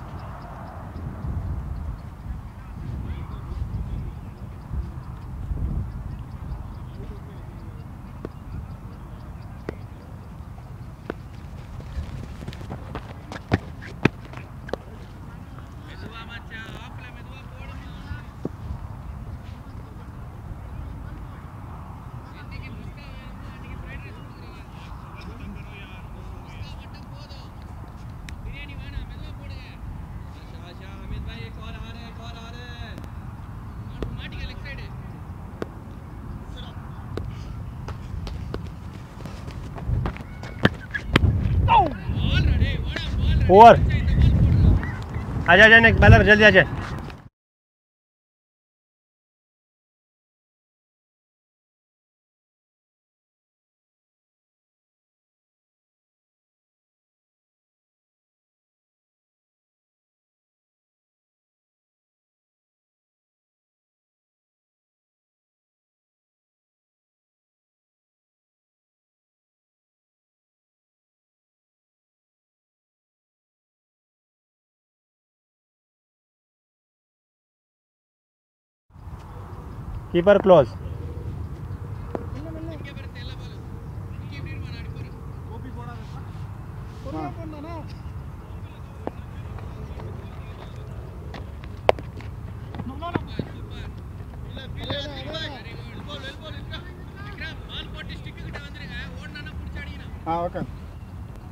S1: Over आजा जाए नेक्स्ट बॉलर जल्दी आ जाए कीपर क्लोज
S2: हाँ ओके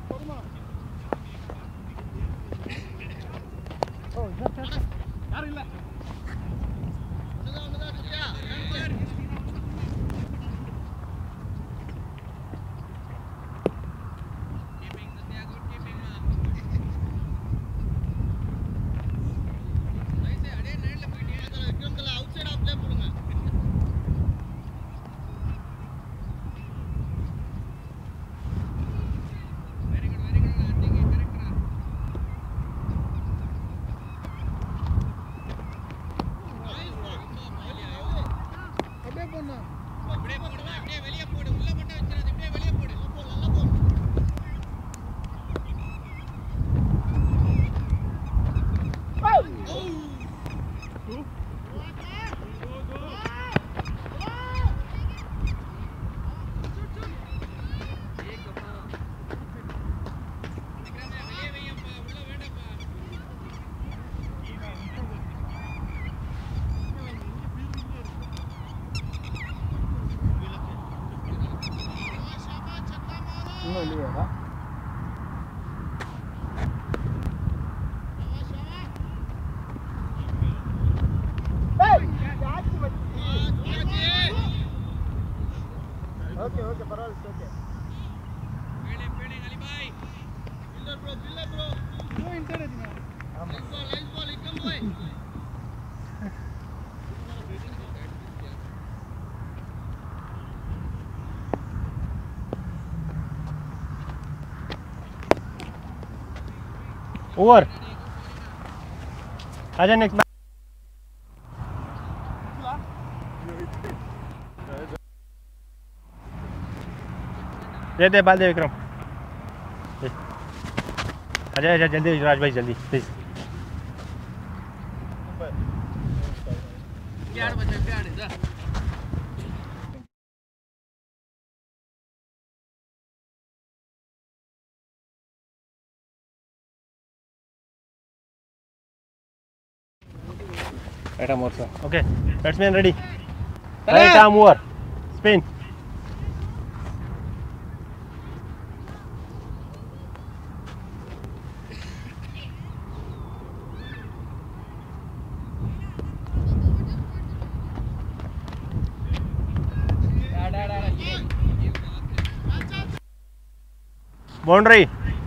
S1: ओवर आजा नेक्स्ट दे बाल दे विक्रम आजा आजा जल्दी राज भाई जल्दी please Okay, batsman ready. Right arm over. Spin. Boundary.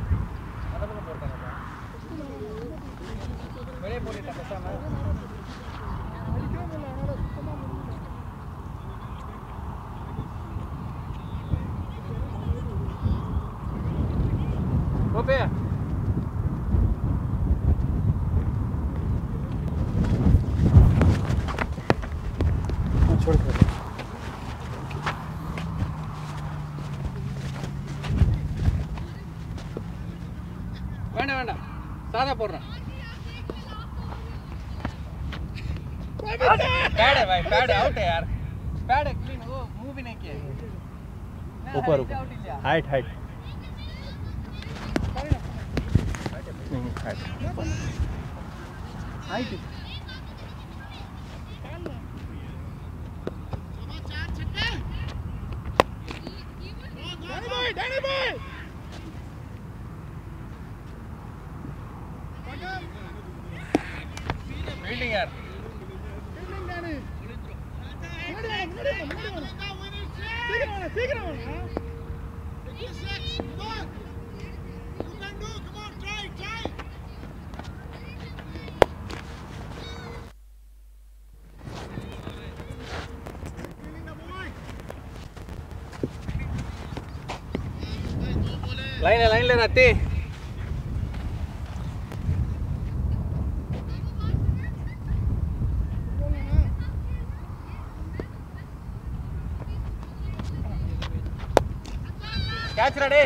S2: வேண்டாம் சாதா போடுறேன் पैड है भाई पैड आउट है यार पैड क्लीन वो मूव भी नहीं किया
S1: ऊपर ऊपर हाइट हाइट नहीं हाइट
S2: हाइट डैनी भाई फील्डिंग यार लाइन ले रहती catch ready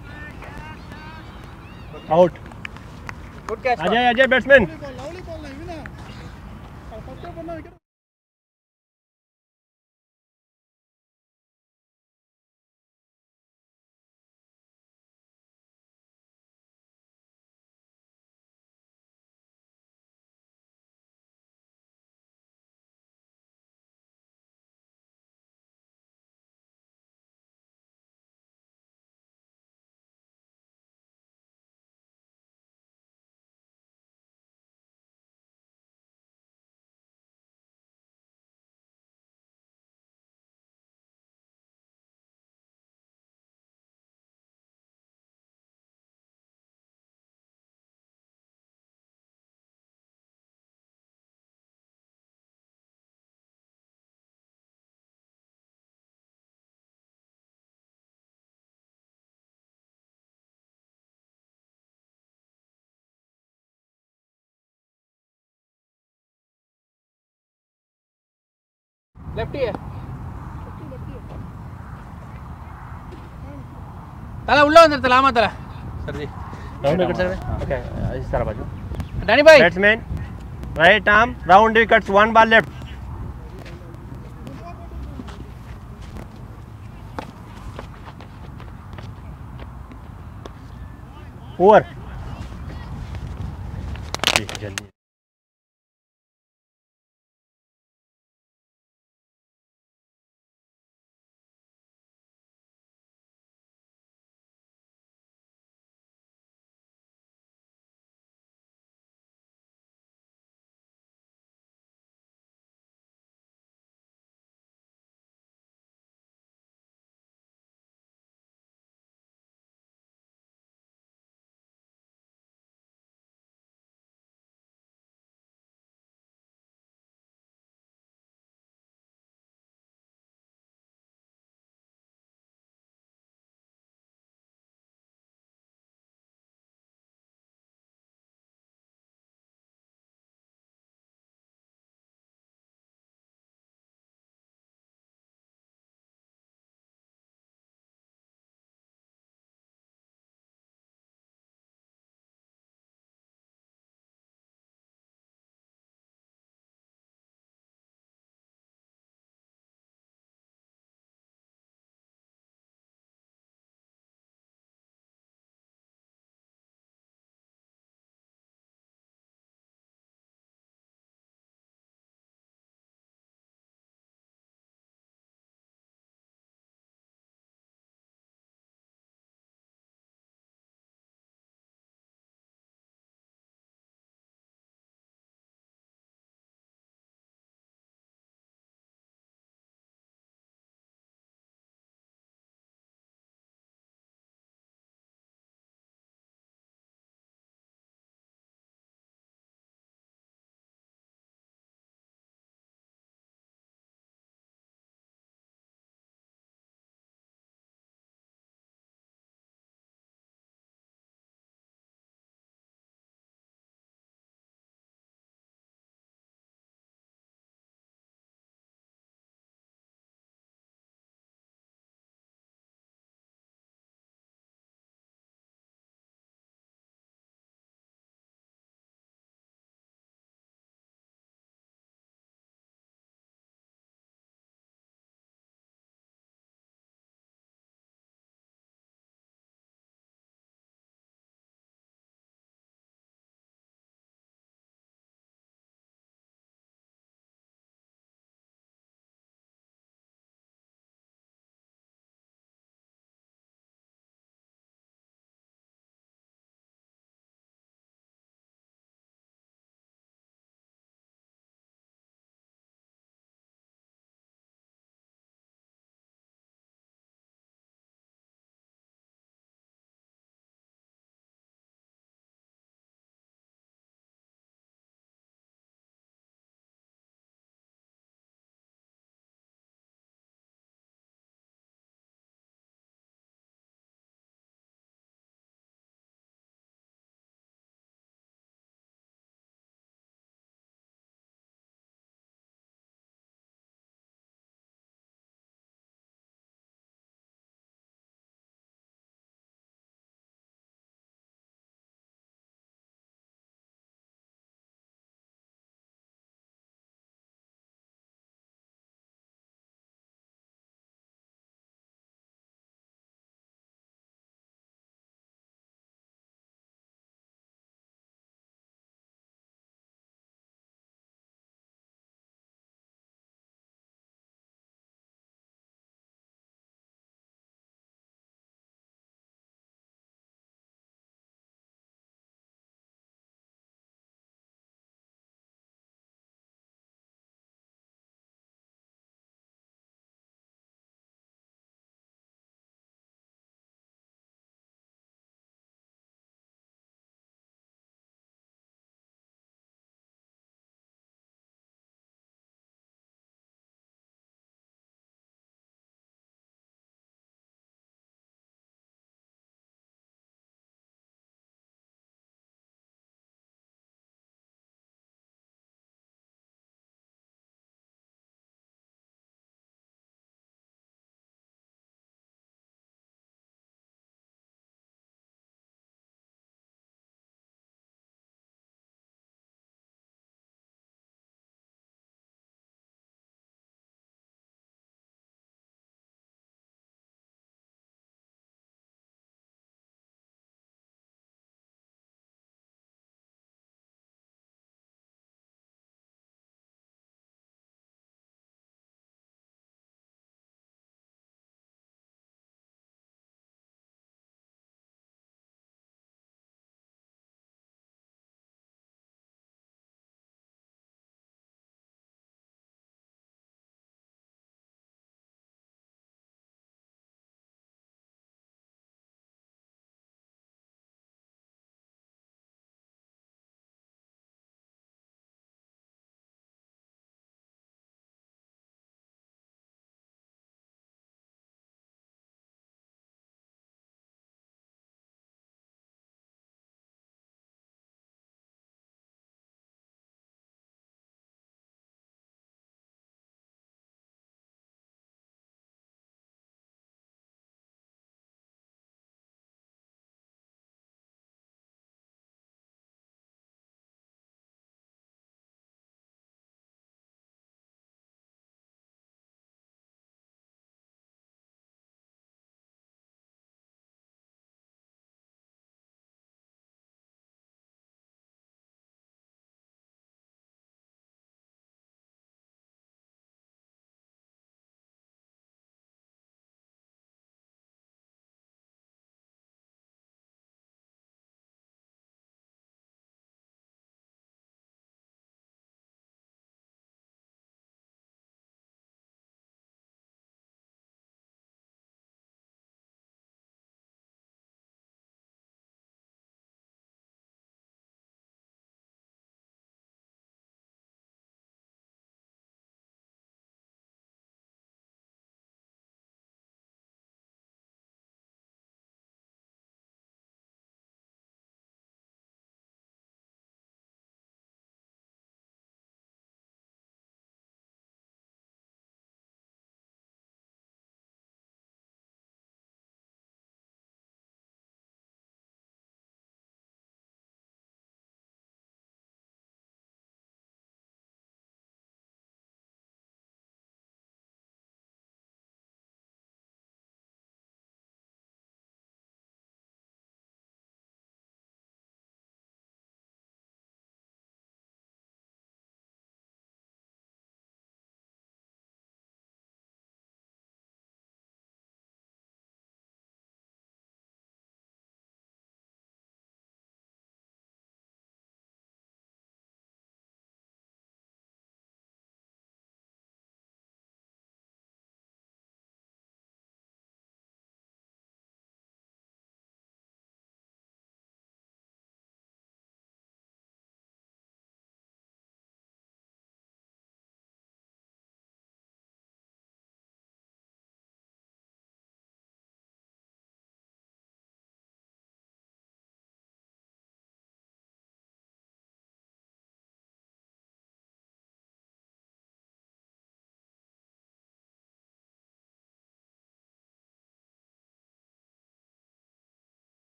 S1: out
S2: good catch
S1: Ajay Ajay batsman
S2: lovely ball नहीं ना फर्स्ट बॉल ना लेफ्टी है ತಲ ಉಳ್ಳ ಒಂದಿರ್ತಲ್ಲ ಆಮ ತಲ ಸರ್ಜಿ
S1: ರೌಂಡ್ ವಿಕೆಟ್ ಸರ್ ಓಕೆ इस तरह बाजू
S2: डैनी भाई
S1: batsman right arm round wickets 1 ball left over जल्दी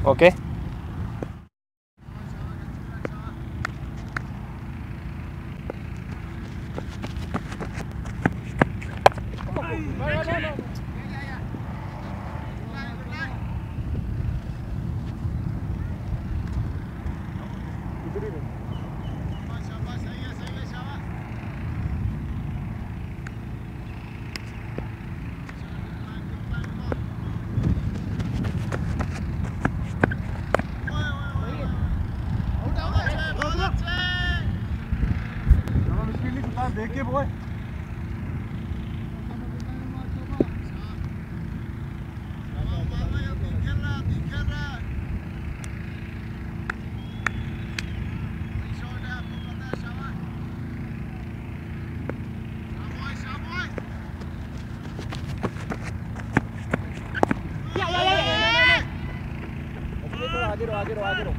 S1: ओके
S2: देखिए बॉय आगे रो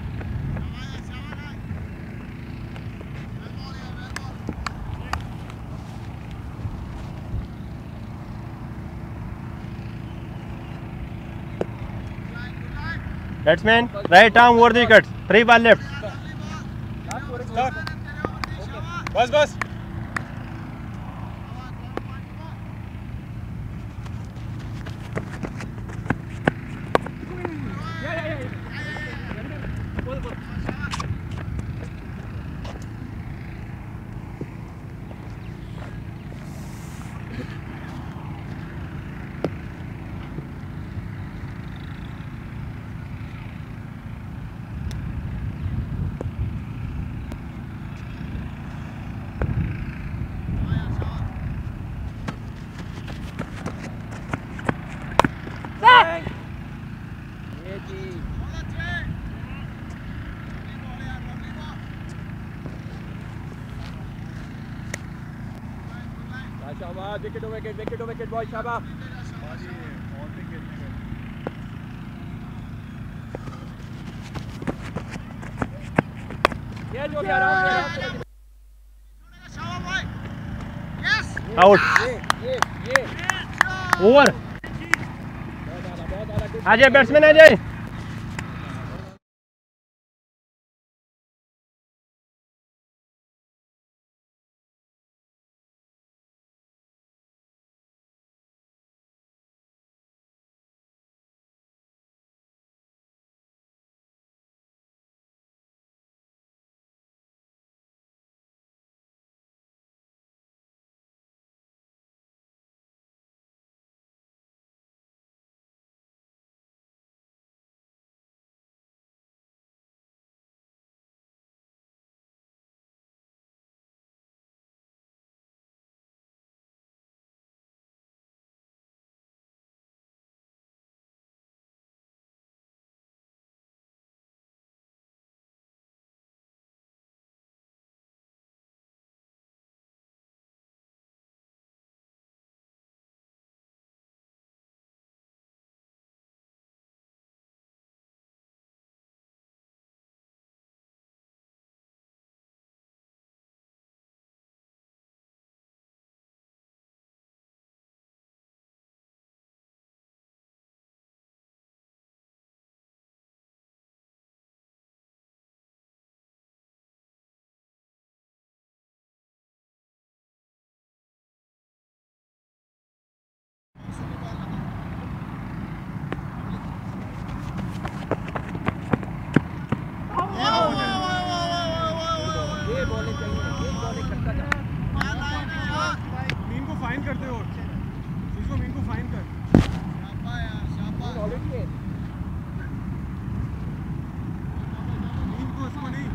S1: batsman right arm over the wicket 3 ball left
S2: बस बस शाबाश विकेट बॉय शाबाश
S1: आउट ओवर आ जाए बैट्समैन आ जाए
S2: मीन को फाइन करते हो इसको मीन को फाइन कर मीन को उसको नहीं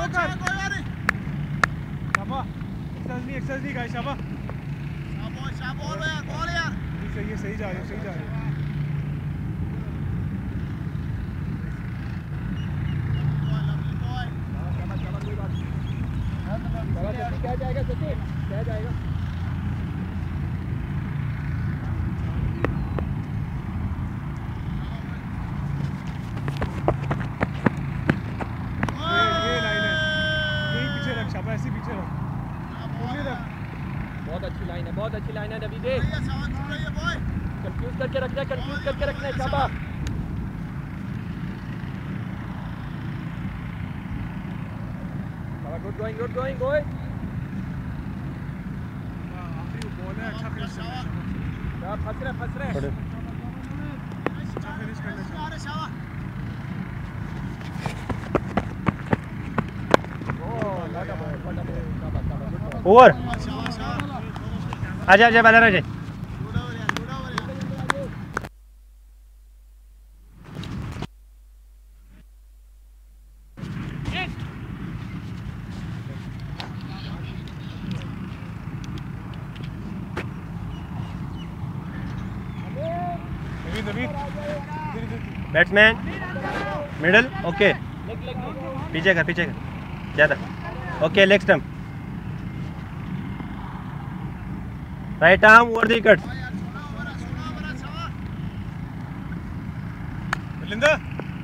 S2: कर शाबा एक्सरसाइज नहीं गाइस शाबा यार सही जा रहे हो क्या जाएगा सचिन क्या जाएगा ऐसे पीछे रख बहुत अच्छी लाइन है नबी दे कंफ्यूज करके रखना है शाबाश गुड गोइंग आखिरी बॉल है अच्छा फिनिश फंस रहे अच्छा फिनिश करना
S1: ओवर आजा बाहर आ जाए बैट्समैन मिडल ओके पीछे कर ज़्यादा okay leg stump right arm over the wicket
S2: Milinda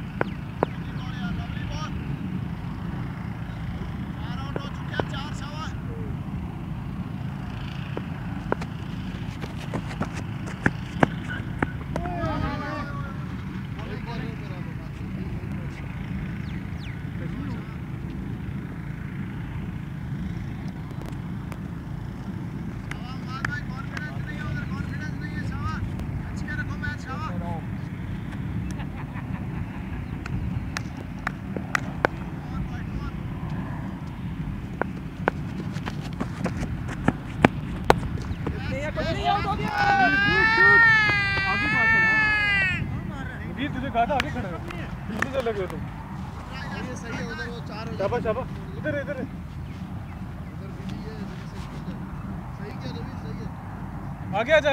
S2: तुझे कहा था आगे खड़ा है बिल्कुल से लगे तुम ये सही है उधर वो 4 हो जाए शाबाश इधर सही क्या रवि सही है आगे आजा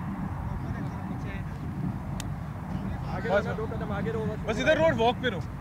S2: दो कदम आगे रहो बस इधर रोड वॉक पे रहो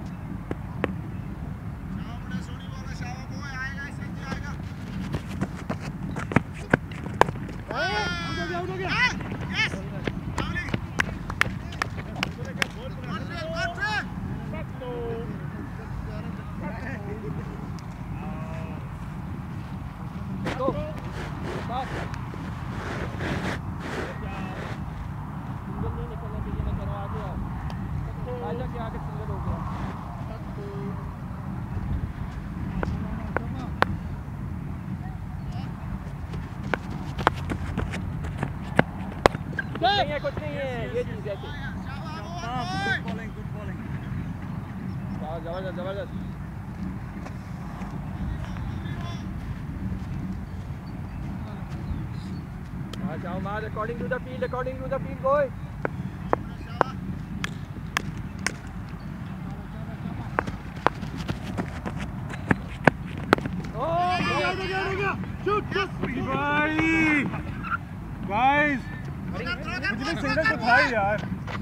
S2: कुछ नहीं है ये चीज है गुड बॉलिंग जबरदस्त जाओ मार according to the field boy shoot भाई गाइस मुझे सिंगल तो था ही यार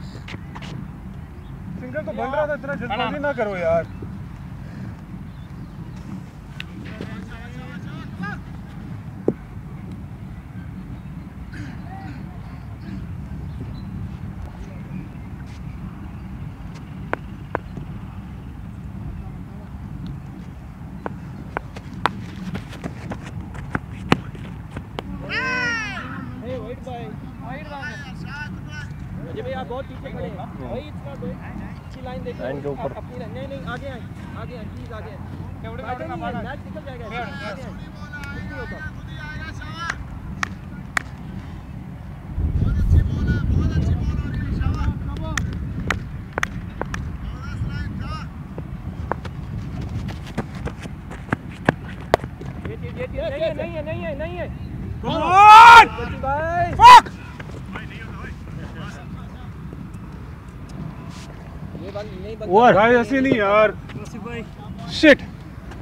S2: सिंगल तो बन रहा था इतना जल्दी ना करो यार बहुत पीछे खड़े हैं वही इसका दो अच्छी लाइन देखो लाइन के ऊपर अपनी नहीं आगे आए प्लीज आगे मैच निकल जाएगा आगे कुछ नहीं होता बहुत अच्छी बॉल आ रही है शाबाश ये नहीं है कम ऑन भाई फक ओवर भाई ऐसे नहीं यार शिट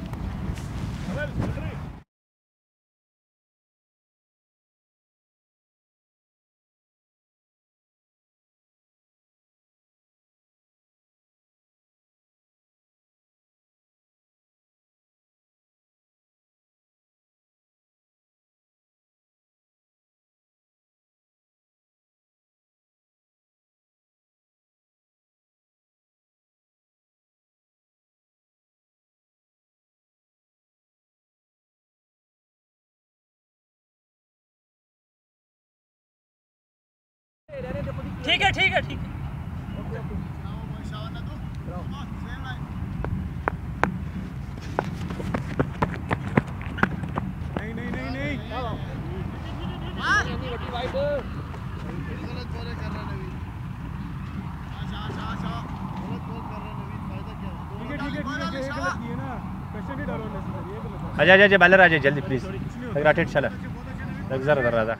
S3: ठीक है ठीक है ठीक है।
S1: आजा बालर आजा जल्दी प्लीज। राटेट चला जरा जरा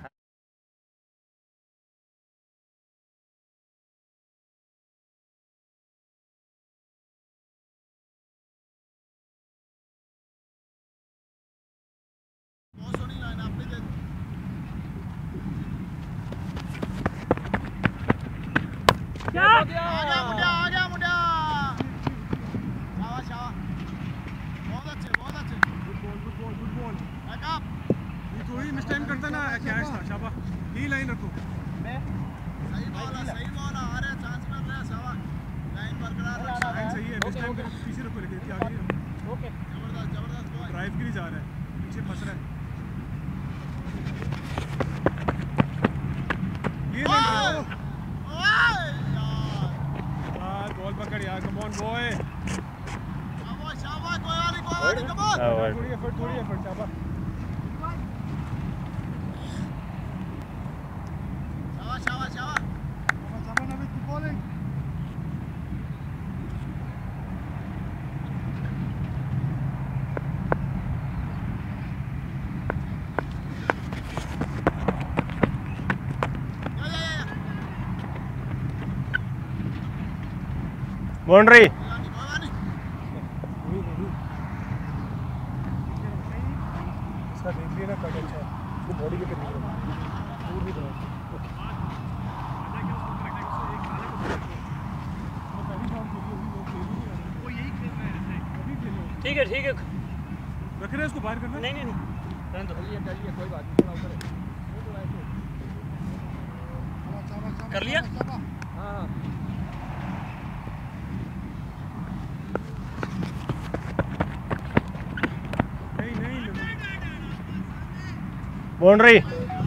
S2: ड्राइव के लिए जा रहा है, पीछे फंस रहा है। ये बॉल पकड़ यार, कम ऑन बॉय। शाबाश कोई वाली कम ऑन। थोड़ी एफर्ट शाबाश। शाबाश नवीद की बॉलिंग।
S1: बाउंड्री।
S2: इसका देख लिया ना कट अच्छा है, वो बॉडी के पे नहीं रहा, दूर भी बना।
S3: ठीक है ठीक है।
S2: रख रहे हैं इसको बाहर करना।
S3: नहीं कोई बात नहीं, कर लिया। हाँ
S1: बाउंड्री।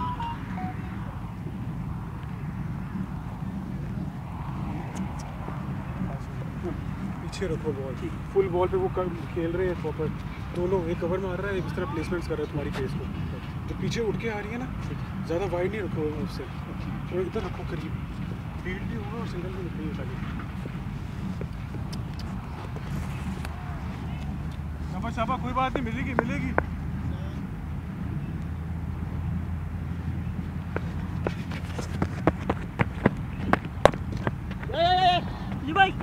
S2: पीछे रखो बॉल, फुल बॉल पे वो खेल रहे हैं प्रॉपर, दोनों एक कवर मार रहा है, एक इस तरह प्लेसमेंट्स कर रहा है तुम्हारी फेस को, तो पीछे उठ के आ रही है ना, ज़्यादा वाइड नहीं रखो उससे, थोड़ा इधर रखो करीब, फील्ड भी होगा और सिंगल भी निकलेगी खाली। शाबाश कोई बात नहीं, मिलेगी।
S3: जी भाई।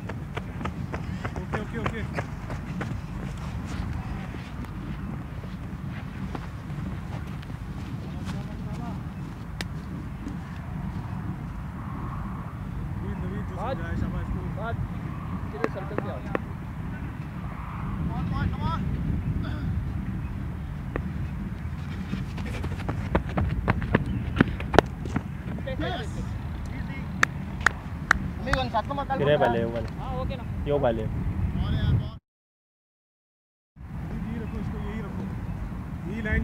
S2: ओके। सर्कल पे आओ।
S1: Kira bale वो वाले।
S3: हाँ ओके ना।
S1: यो bale।
S2: यही रखो इसको, यही रखो, यही लाइन।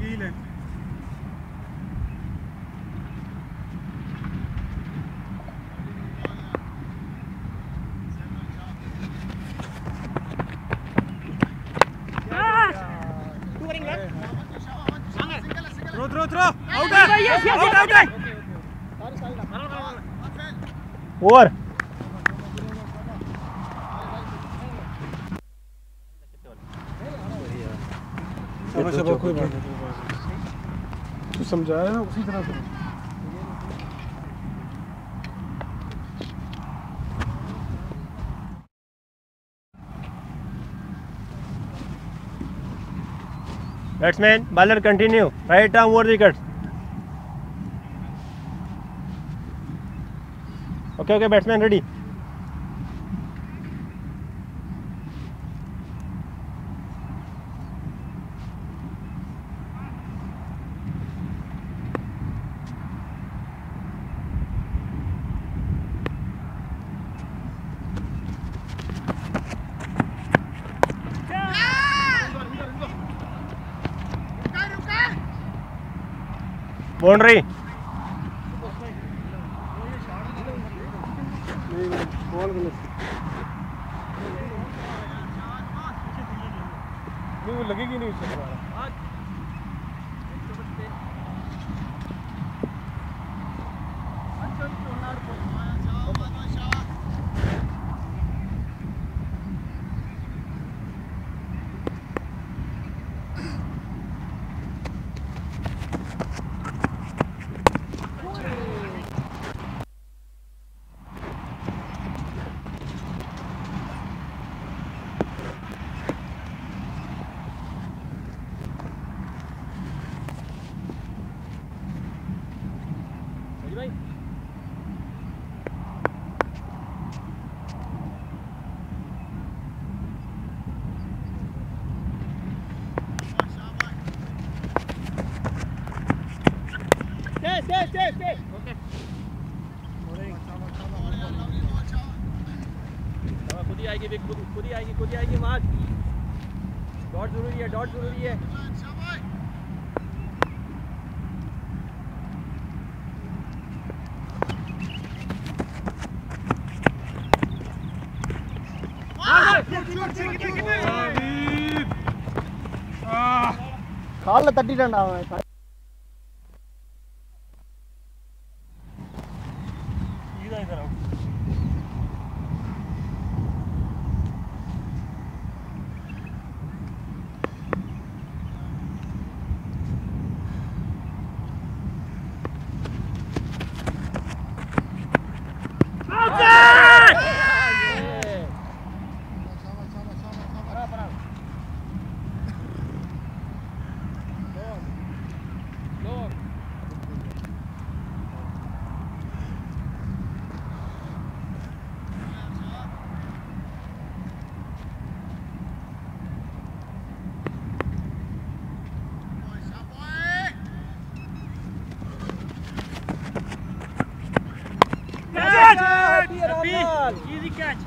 S2: थ्रो आउट है।
S1: ओवर।
S2: शाबाश कोई बात नहीं, तू समझाया ना उसी तरह से।
S1: Batsman, bowler continue. Right arm over the wickets. Okay, batsman ready. Boundary.
S2: Ball गलत नहीं, वो लगेगी नहीं उससे दोबारा।
S3: खुद ही आएगी मार्क। डॉट जरूरी है, डॉट जरूरी है।
S4: கால்ல தட்டிட்டான்டா அவன்.
S3: इधर इधर आओ। Easy catch.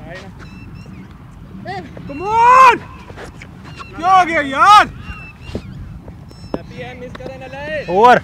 S2: Come on! क्या हो गया यार?
S3: मिस करे ना ले।
S1: ओवर।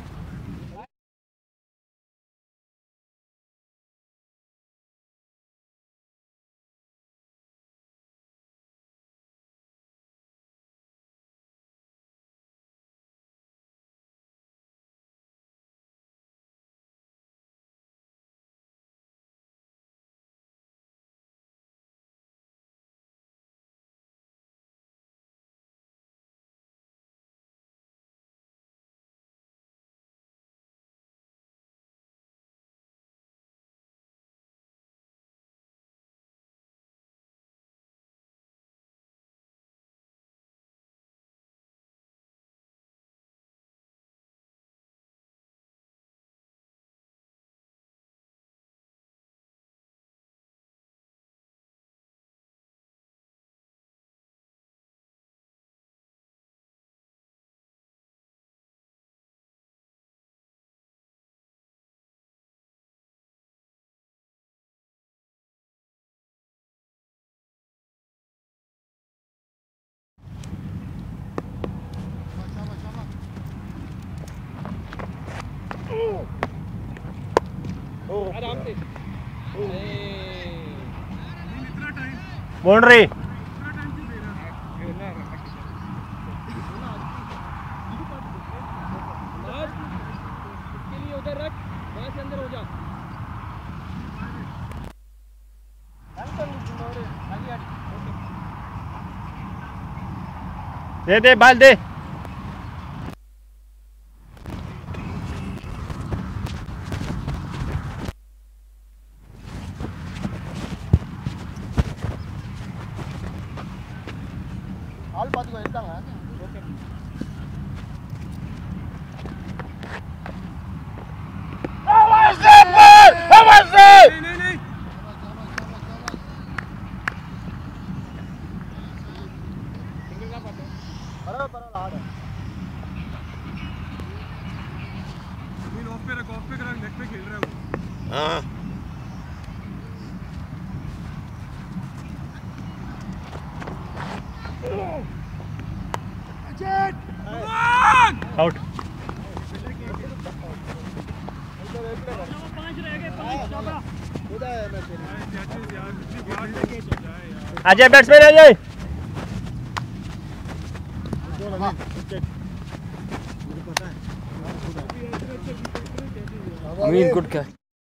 S3: आराम से।
S1: बाउंड्री।
S3: इसके लिए उधर रख, वहां से अंदर हो जा।
S1: दे दे बाल दे।
S4: ஆள் பாத்துக்கோ எடுத்தாங்க. ஓகே.
S2: नहीं
S4: பரவாயில்ல ஆடு.
S2: ऑफ पे रख, लेग पे खेल रहा है वो।
S1: हाँ आउट।
S3: 5 रह गए, 5
S4: उधर है मैं तेरे।
S1: Ajay batsman Ajay.
S3: Amin, good catch.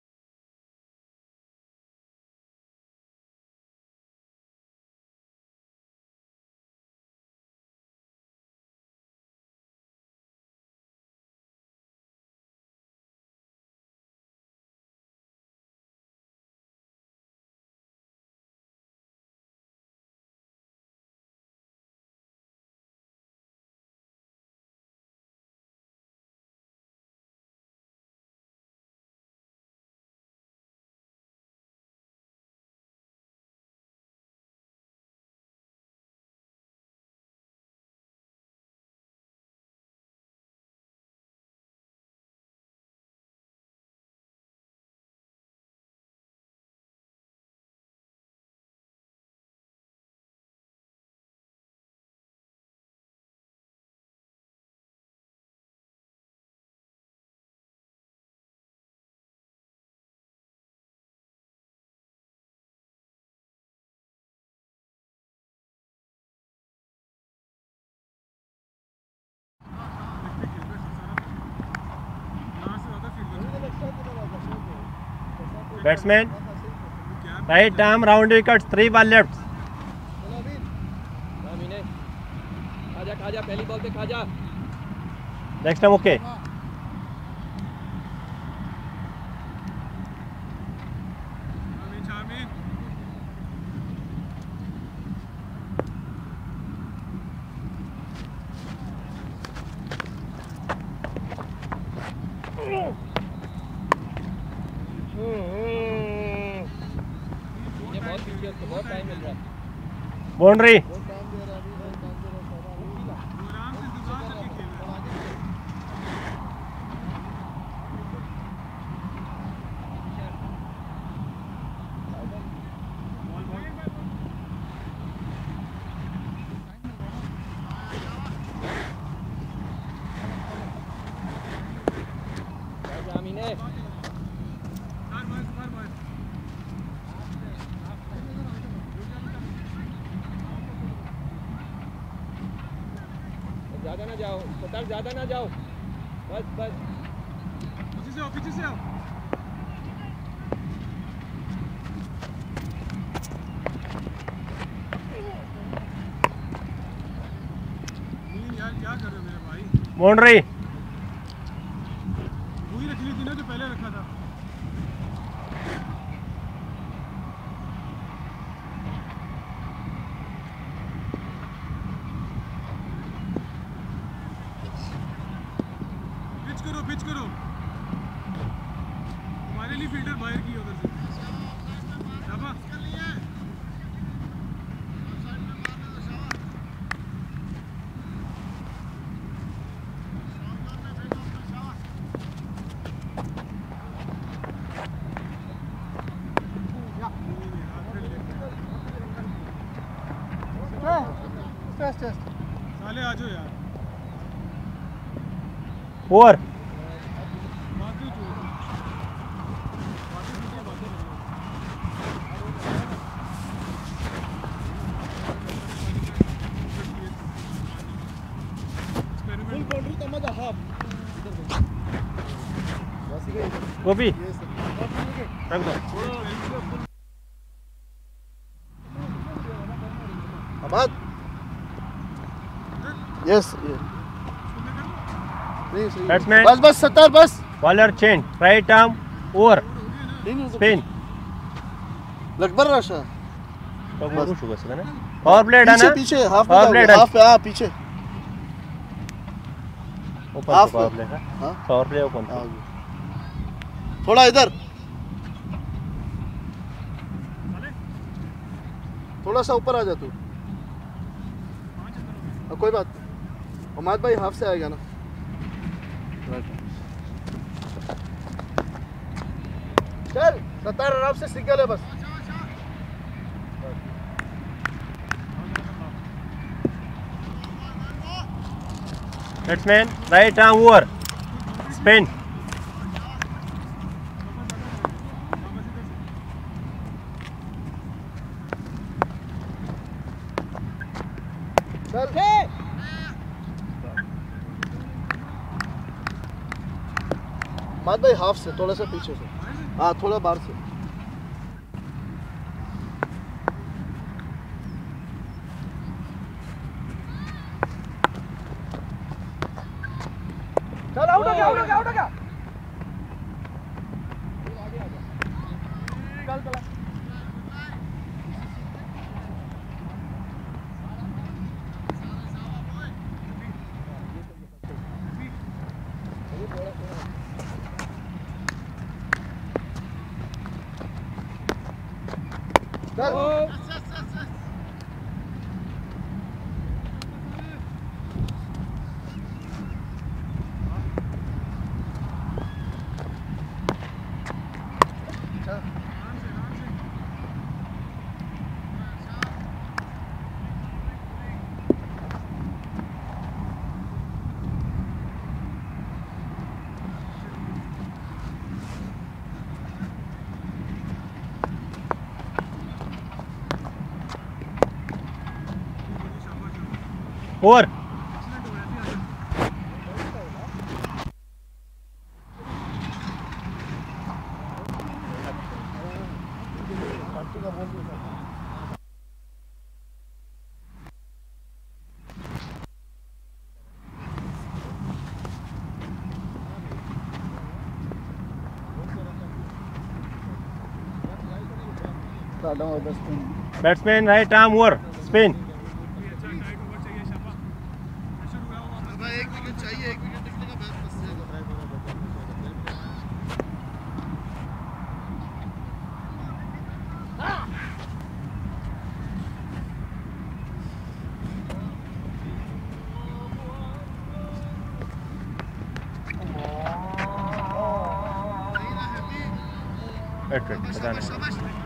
S1: Batsman, right arm round wickets, 3 ball left.
S3: खाजा पहली बॉल पे खाजा।
S1: Next time okay.
S3: बहुत टाइम मिल रहा है।
S1: Boundary.
S3: ज्यादा ना जाओ, पता ज्यादा ना जाओ, बस बस।
S2: पीछे से आओ। यार क्या कर रहे हो मेरे भाई?
S1: Boundary.
S2: वही रख ली थी ना जो पहले रखा था। पिच करो तुम्हारे लिए फील्डर बाहर की उधर से शाबाश कर लिया साले आ जाओ यार।
S1: Over. Gopi. रख दो।
S4: Ahmad. Yes.
S1: Batsman.
S4: बस सत्तर बस।
S1: Bowler change. Right arm over. Spin.
S4: लगभग रशा।
S1: बस शुगर से ना। Power play है ना?
S4: पीछे हाफ पे हाँ पीछे।
S1: ऊपर power play का।
S4: हाँ।
S1: Power play open.
S4: थोड़ा इधर। थोड़ा सा ऊपर आ जा तू। कोई बात नहीं। अहमद भाई हाफ से आएगा ना। चल 70 आराम से सिंगल है बस।
S1: Batsman, right arm over. Spin.
S4: माद भाई हाफ से थोड़ा सा पीछे से, हाँ थोड़ा बाहर से।
S3: चल आउट हो गया, आउट हो गया, आउट हो गया। चल चला।
S1: Over. Batsman right arm over spin.
S4: एक विकेट चाहिए, एक विकेट निकलेगा।
S1: पता नहीं।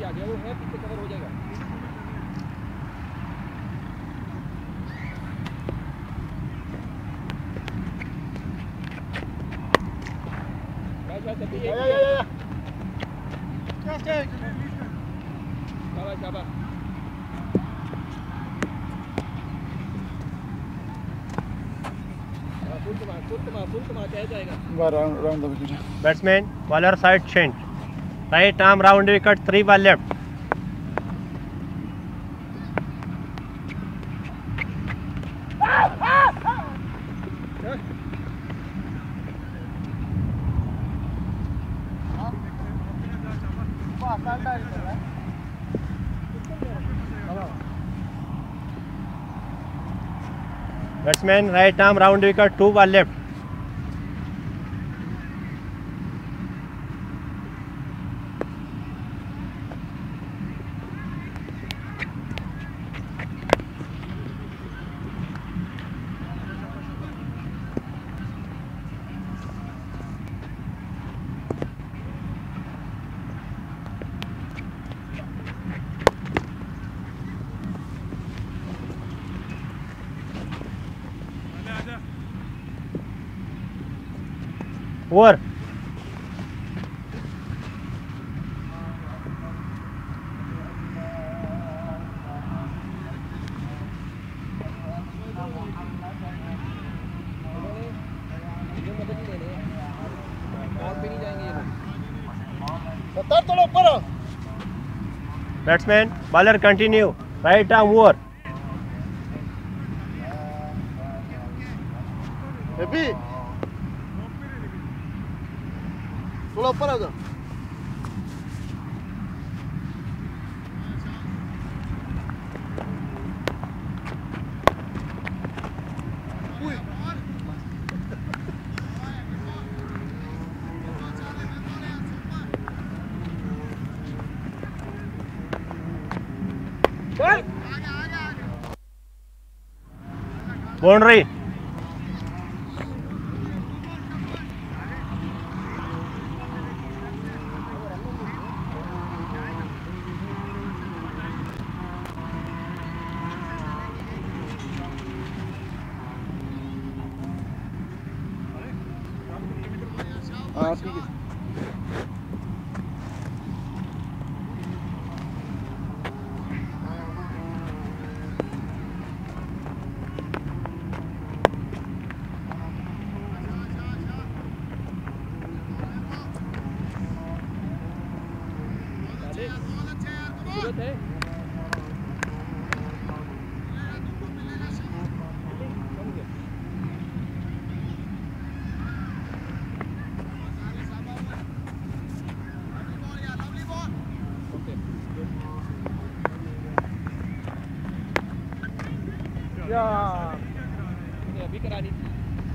S3: आ गया, वो है पीछे कवर हो जाएगा। शाबाश शाबाश। फुल कमा क्या जाएगा।
S2: Round the wicket.
S1: Batsman, bowler side change. Right arm round wicket, 3 ball left. Batsman, right arm round wicket, 2 ball left. Over. Batsman, bowler continue. Right arm over.
S4: Happy थोड़ा ऊपर आ जाओ।
S1: Boundary.
S2: हाँ ठीक है।
S3: जरूरत है। अभी करानी थी।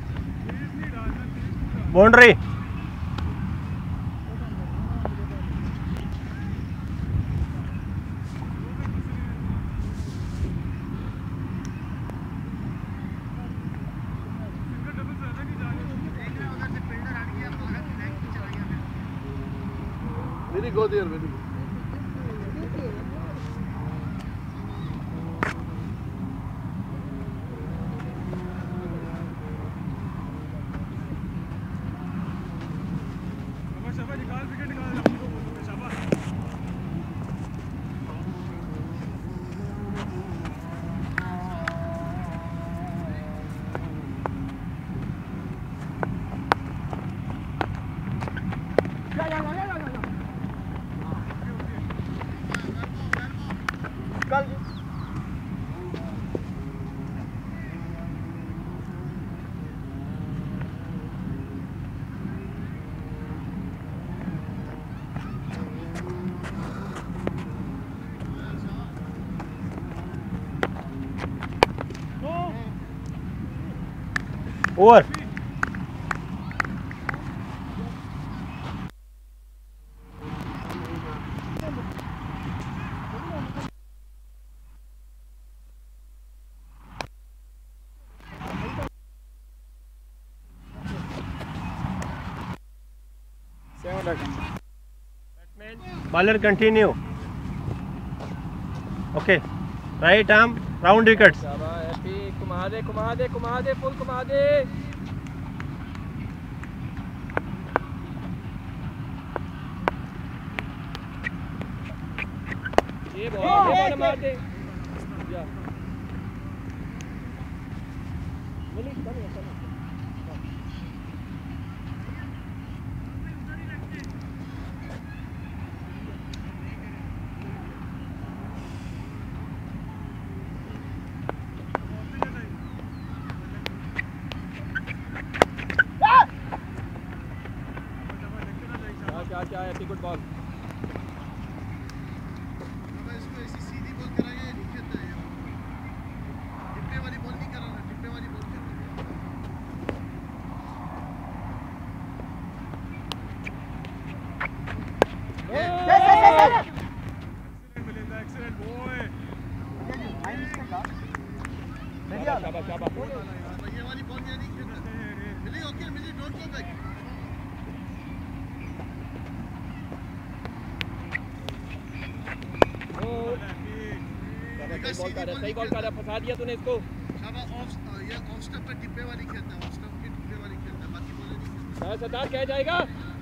S1: Boundary.
S4: Very good there, very good.
S2: शाबाश निकाल विकेट निकाल शाबाश।
S1: Over. Bowler continue. Okay. Right arm, round wickets.
S3: शाबाश हैप्पी, घुमा दे फुल घुमा दे। ये बॉल मार दे। जा मिली चल। क्या है गुड बॉल।
S4: इसको ऐसी सीधी बॉल कराएंगे नहीं खेलता है, डिब्बे वाली बॉल नहीं कराना, डिब्बे वाली बॉल
S2: एक्सीलेंट बॉय।
S3: शाबाश
S4: ये वाली बॉल नहीं खेलता। Mili okay, Mili don't go back.
S3: सही बॉल कर, फंसा दिया तूने इसको।
S4: ये ऑफ स्टंप पे डिब्बे वाली खेलता है, ऑफ स्टंप पे डिब्बे वाली खेलता है, बाकी बॉल नहीं खेलता।
S3: सरदार क्या जाएगा?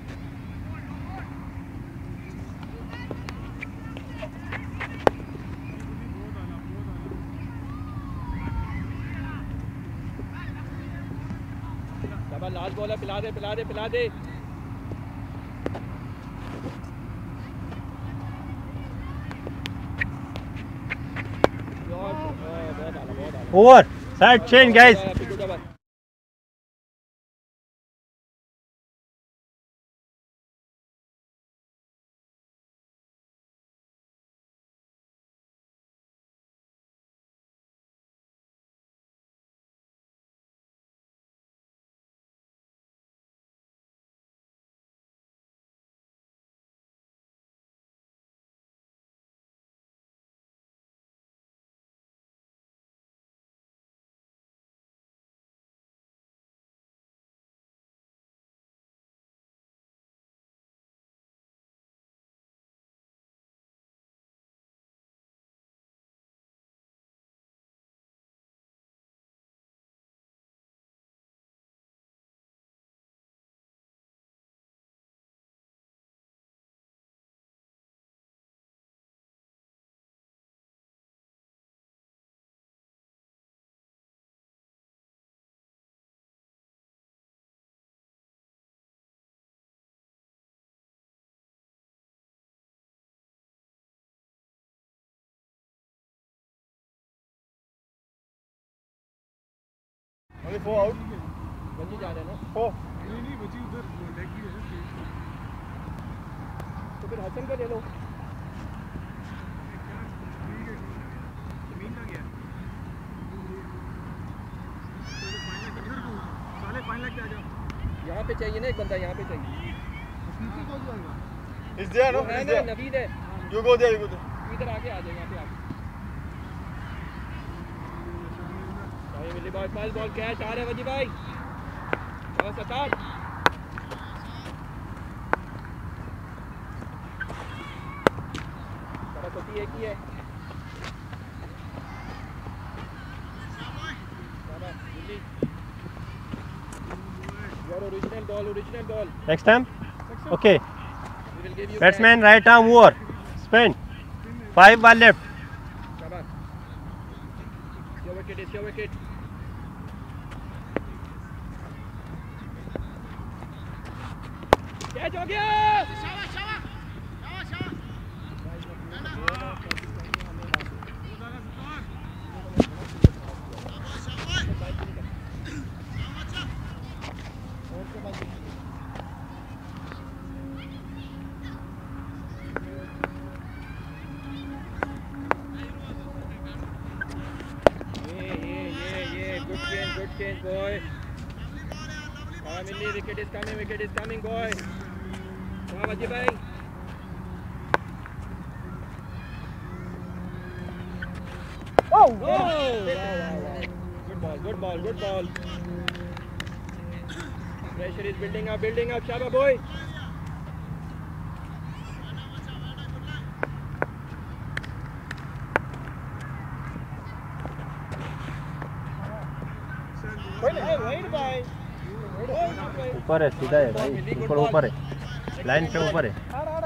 S3: शाबाश, लास्ट बॉल है, पिला दे।
S1: Over. Side change, guys.
S2: Only 4 out.
S3: बची जा रहे हैं ना
S2: 4 नहीं बची, उधर लेग भी है ना,
S3: तो फिर हसन को ले लो।
S2: जमीन का गया साले 5 लाख क्या जाओ।
S3: यहाँ पे चाहिए ना एक बंदा, यहाँ पे चाहिए।
S2: Is there no?
S3: है
S2: Is
S3: ना,
S2: there?
S3: नवीद है।
S2: You go there, you go there.
S3: इधर आगे आ जाए, यहाँ पे आगे। Mili ball, first ball catch आ रहे वजी भाई। और सतार सरस्वती एक ही है। Your original ball.
S1: Next time. Okay.
S3: We will give you
S1: Batsman right arm over. Spin. 5 ball left.
S3: Shabash. Your wicket. Catch हो गया। Good change, boy. Milli, wicket is coming, boy. Come on, Vajji bhai.
S4: Oh!
S3: Wow. Good ball. Pressure is building up, Shaba boy.
S1: ऊपर है, सीधा है भाई, बिल्कुल ऊपर है, लाइन पे ऊपर है।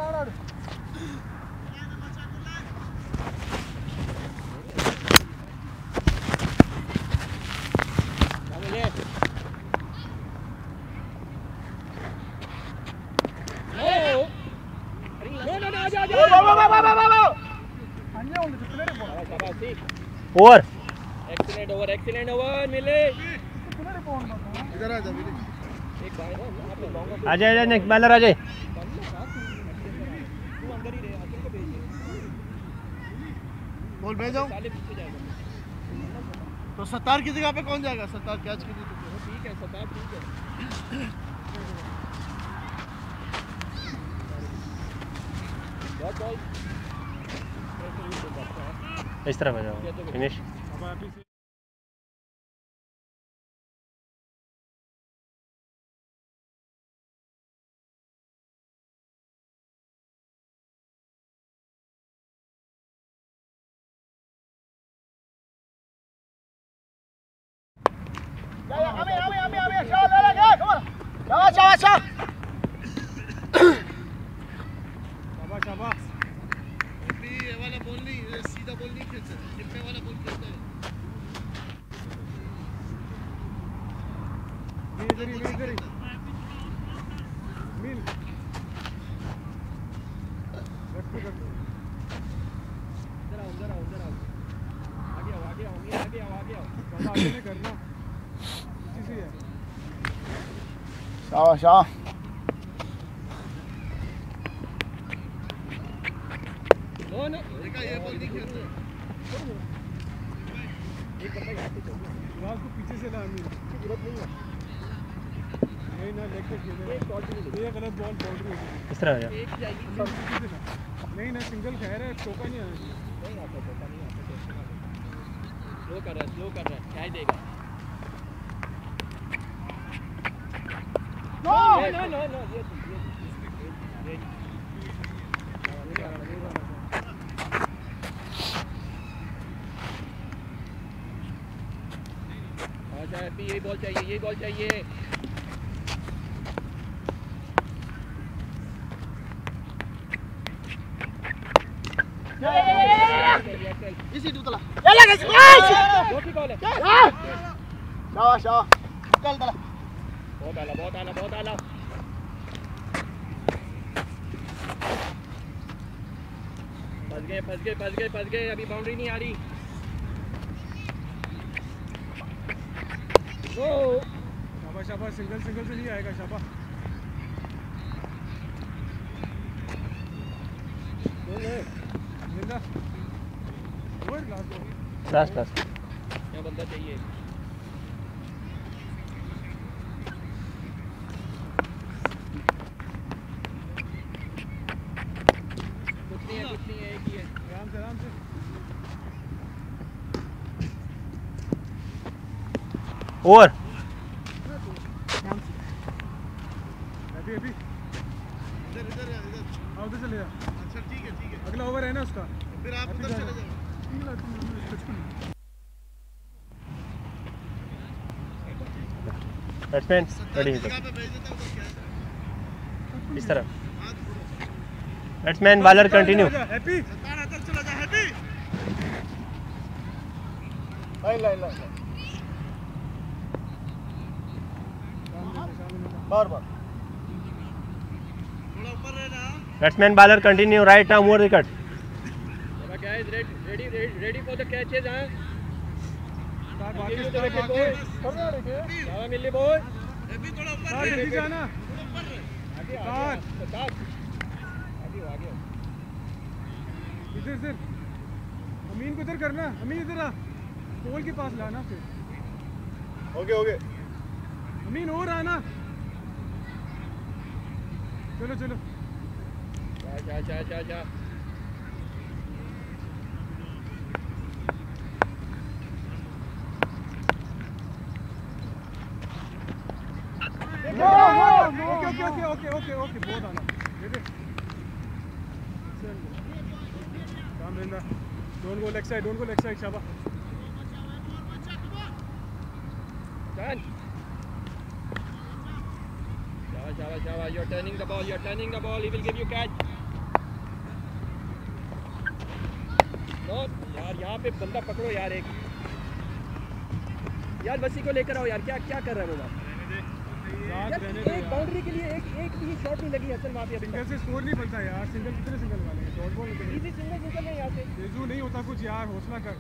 S1: ओवर,
S3: एक्सीलेंट ओवर मिले।
S2: इधर आ जा मिले।
S1: आ जाए नेक्स्ट बॉलर आ जाए।
S4: बॉल भेजाऊं तो सत्तार की जगह पे कौन जाएगा? सत्तार कैच के लिए
S3: ठीक है, सत्तार ठीक है।
S1: इस तरफ आ जाओ, फिनिश।
S4: वाला बॉल नहीं, सीधा बॉल नहीं खेलते, टिप्पे वाला बॉल खेलते हैं।
S2: इधर मिल आगे करना इसी से है।
S4: शाबाश। ये बॉल नहीं खेलते।
S2: को पीछे से ला, जरूरत नहीं है। नहीं ना, लेग पे खेले, ये गलत बॉल बाउंड्री होगी।
S1: इस तरह आ जाओ।
S2: नहीं ना, सिंगल खैर है, चौका नहीं आना चाहिए।
S3: स्लो कर रहा है, क्या देगा? नो ये बॉल चाहिए।
S4: इसी दूतला शाबाश। चल तला
S3: बहुत आला। फंस गए, अभी बाउंड्री नहीं आ रही।
S2: शाबाश, सिंगल से नहीं आएगा। शाबाश,
S1: लास्ट
S3: क्या बंदा चाहिए? कुछ नहीं है, एक ही है।
S2: आराम से।
S1: ओवर,
S2: अभी
S4: इधर
S2: उधर चले जा।
S4: अच्छा ठीक है।
S2: अगला ओवर है ना उसका,
S4: फिर आप उधर चले जाओ।
S1: बैट्समैन रेडी है।
S4: जगह पे भेज देता हूं, क्या है?
S1: इस तरफ batsman bowler continue.
S2: Happy
S4: Sattar अंदर चला जा। हैप्पी ला बार थोड़ा ऊपर रहना।
S1: Batsman bowler continue, right arm over wicket.
S3: Guys, ready for the catches, huh?
S2: Mili
S3: boy.
S4: Happy थोड़ा ऊपर
S2: जल्दी जाना।
S3: आगे।
S2: इधर अमीन को इधर करना। अमीन इधर आ, पोल के पास लाना। फिर
S4: ओके
S2: अमीन और आना। चलो
S3: जा।
S2: ओके बहुत आना। काम रहना। डोंट गो लेग साइड, शाबाश।
S3: Done. Shabash. You're turning the ball. He will give you catch. No, यार यहाँ पे बंदा पकड़ो यार एक। यार वसी को लेकर आओ यार, क्या कर रहा है वो वहाँ? एक बाउंड्री के लिए एक भी शॉट नहीं लगी हसन वहाँ पे अभी।
S2: सिंगल से स्कोर नहीं बनता यार, कितने सिंगल वाले हैं, शॉर्ट बॉल
S3: इजी सिंगल निकल रहे हैं यहाँ से।
S2: तेजू नहीं होता कुछ यार, हौसला कर।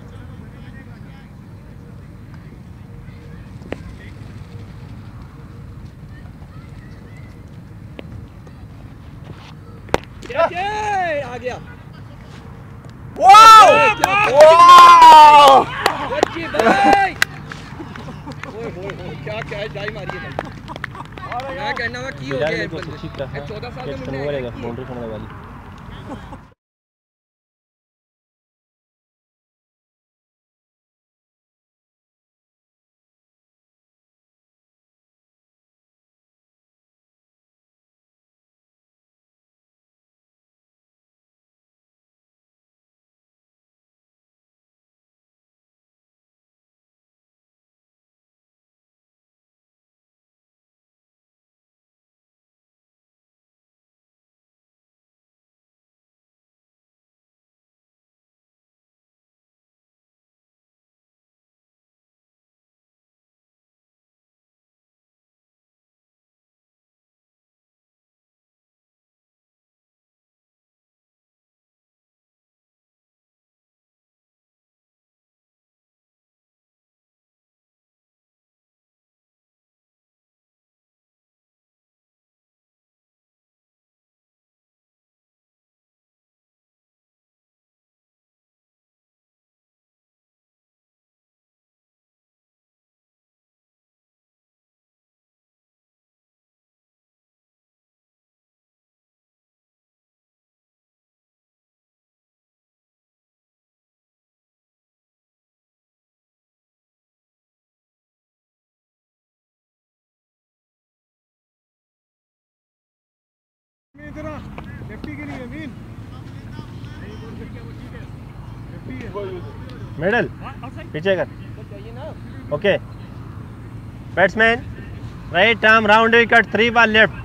S3: आ गया।
S1: वाओ
S3: बच्ची भाई, ओए क्या जाई मारी है भाई। क्या कहना हुआ की हो गया है बंदे। 14 साल में मिलने वाला
S1: बाउंड्री करने वाली।
S2: इधर आ, लेफ्टी के लिए अमीन।
S1: मिडल पीछे कर। Okay batsman right arm round wicket 3 ball left.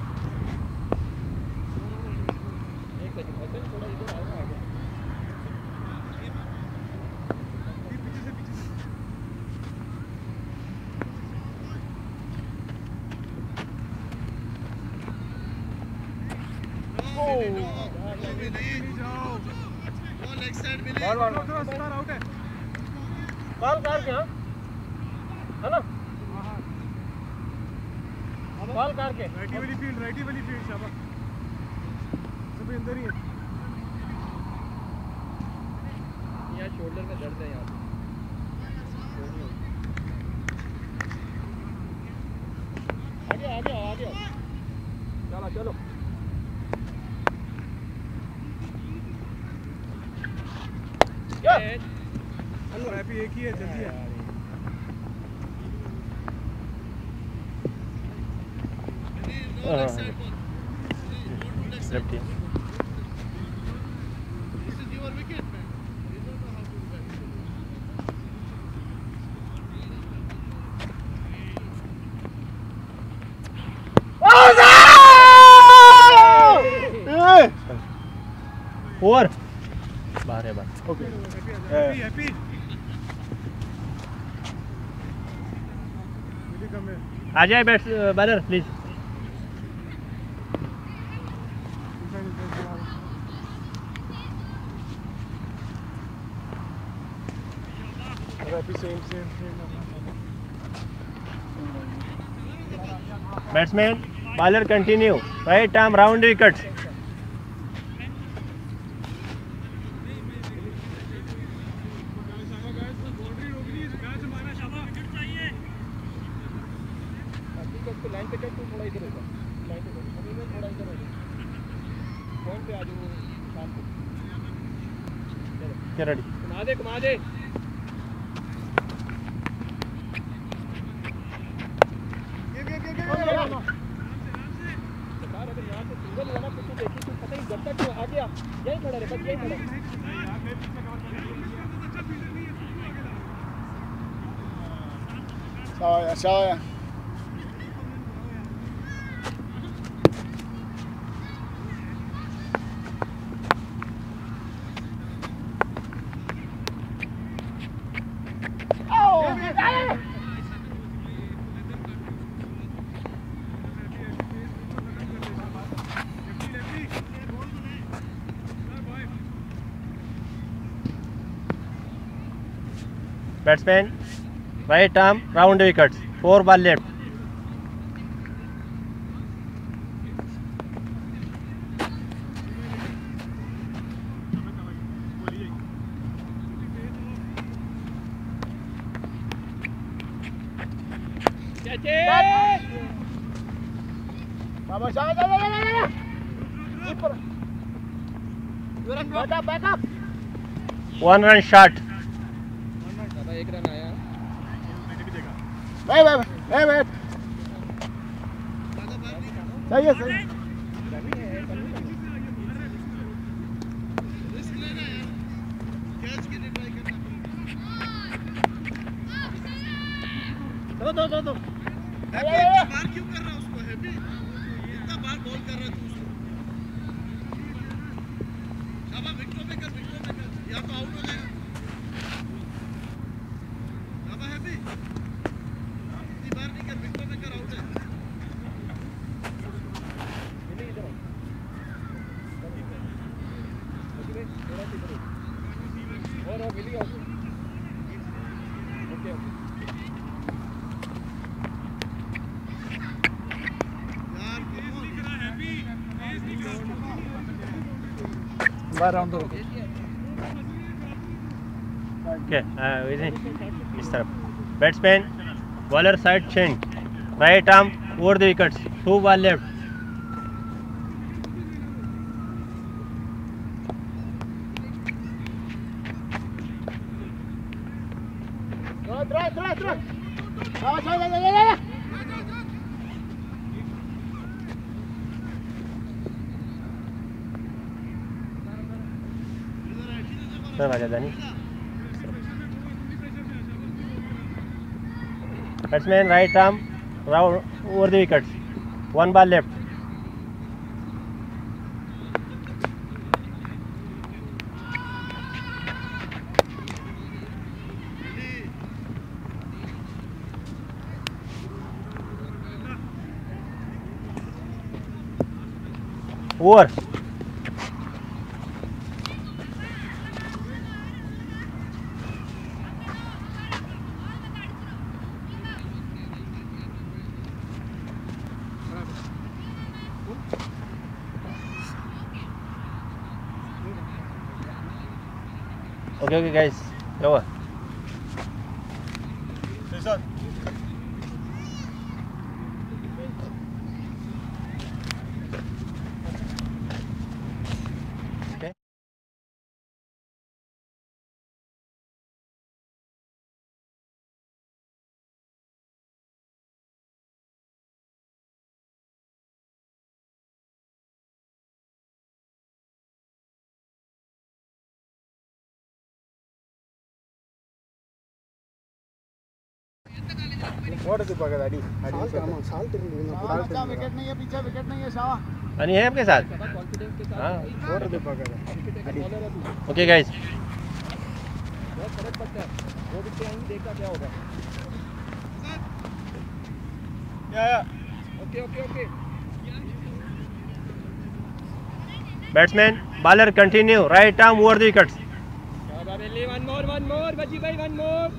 S3: Ball काट के, हाँ है ना, बॉल काट के
S2: राइटी वाली फील्ड शाबाश, सब अंदर ही है।
S3: यहाँ शोल्डर में दर्द है यहाँ। आगे चलो
S2: हैप्पी एक ही है, जल्दी है।
S1: लेफ्टी ओवर बाहर है बाहर।
S2: ओके हैप्पी
S1: आ जाए bats bowler please. Batsman bowler continue right arm round wicket.
S3: Line पे चल, तू थोड़ा इधर होगा, लाइन पे चल, अभी मैं थोड़ा इधर होगा, पॉइंट पे आ जाओ शाम को।
S1: क्या रेडी?
S3: घुमा दे बता अगर यहाँ से सिंगल हुआ ना तो तू देखी, तू पता ही जब तक तू आ गया यहीं खड़ा रहे, बस यहीं खड़ा।
S5: शाबाश
S1: Batsman, right arm, round wickets. 4 ball left.
S5: back up
S1: 1 run shot.
S3: एक रन आया
S5: wait सही है सही दो
S4: बार क्यों कर रहा है उसको हैप्पी इतना बार बॉल कर रहा है तू उसको शाबाश विकेट पे कर या तो आउट हो जाएगा शाबाश हैप्पी इतनी बार नहीं कर विकेट पे कर आउट है
S3: और मिली ओके
S5: राउंड
S1: Okay, इस तरफ. Batsman, bowler side change. Right arm over the wickets. 2 ball left. दानी. Batsman, right arm round over the wickets. 1 ball left. Over. Okay guys, over. Okay.
S5: Wicket नहीं है पीछे विकेट नहीं है शाह
S1: अनि है आपके साथ?
S3: कॉन्फिडेंस के साथ
S1: हाँ.
S3: Bowler
S1: Okay guys.
S3: बहुत फर्क पड़ता है वो भी आएंगे देखा क्या होगा okay
S1: Batsman, bowler continue. Right arm over the wickets.
S3: One more बजी भाई वन मोर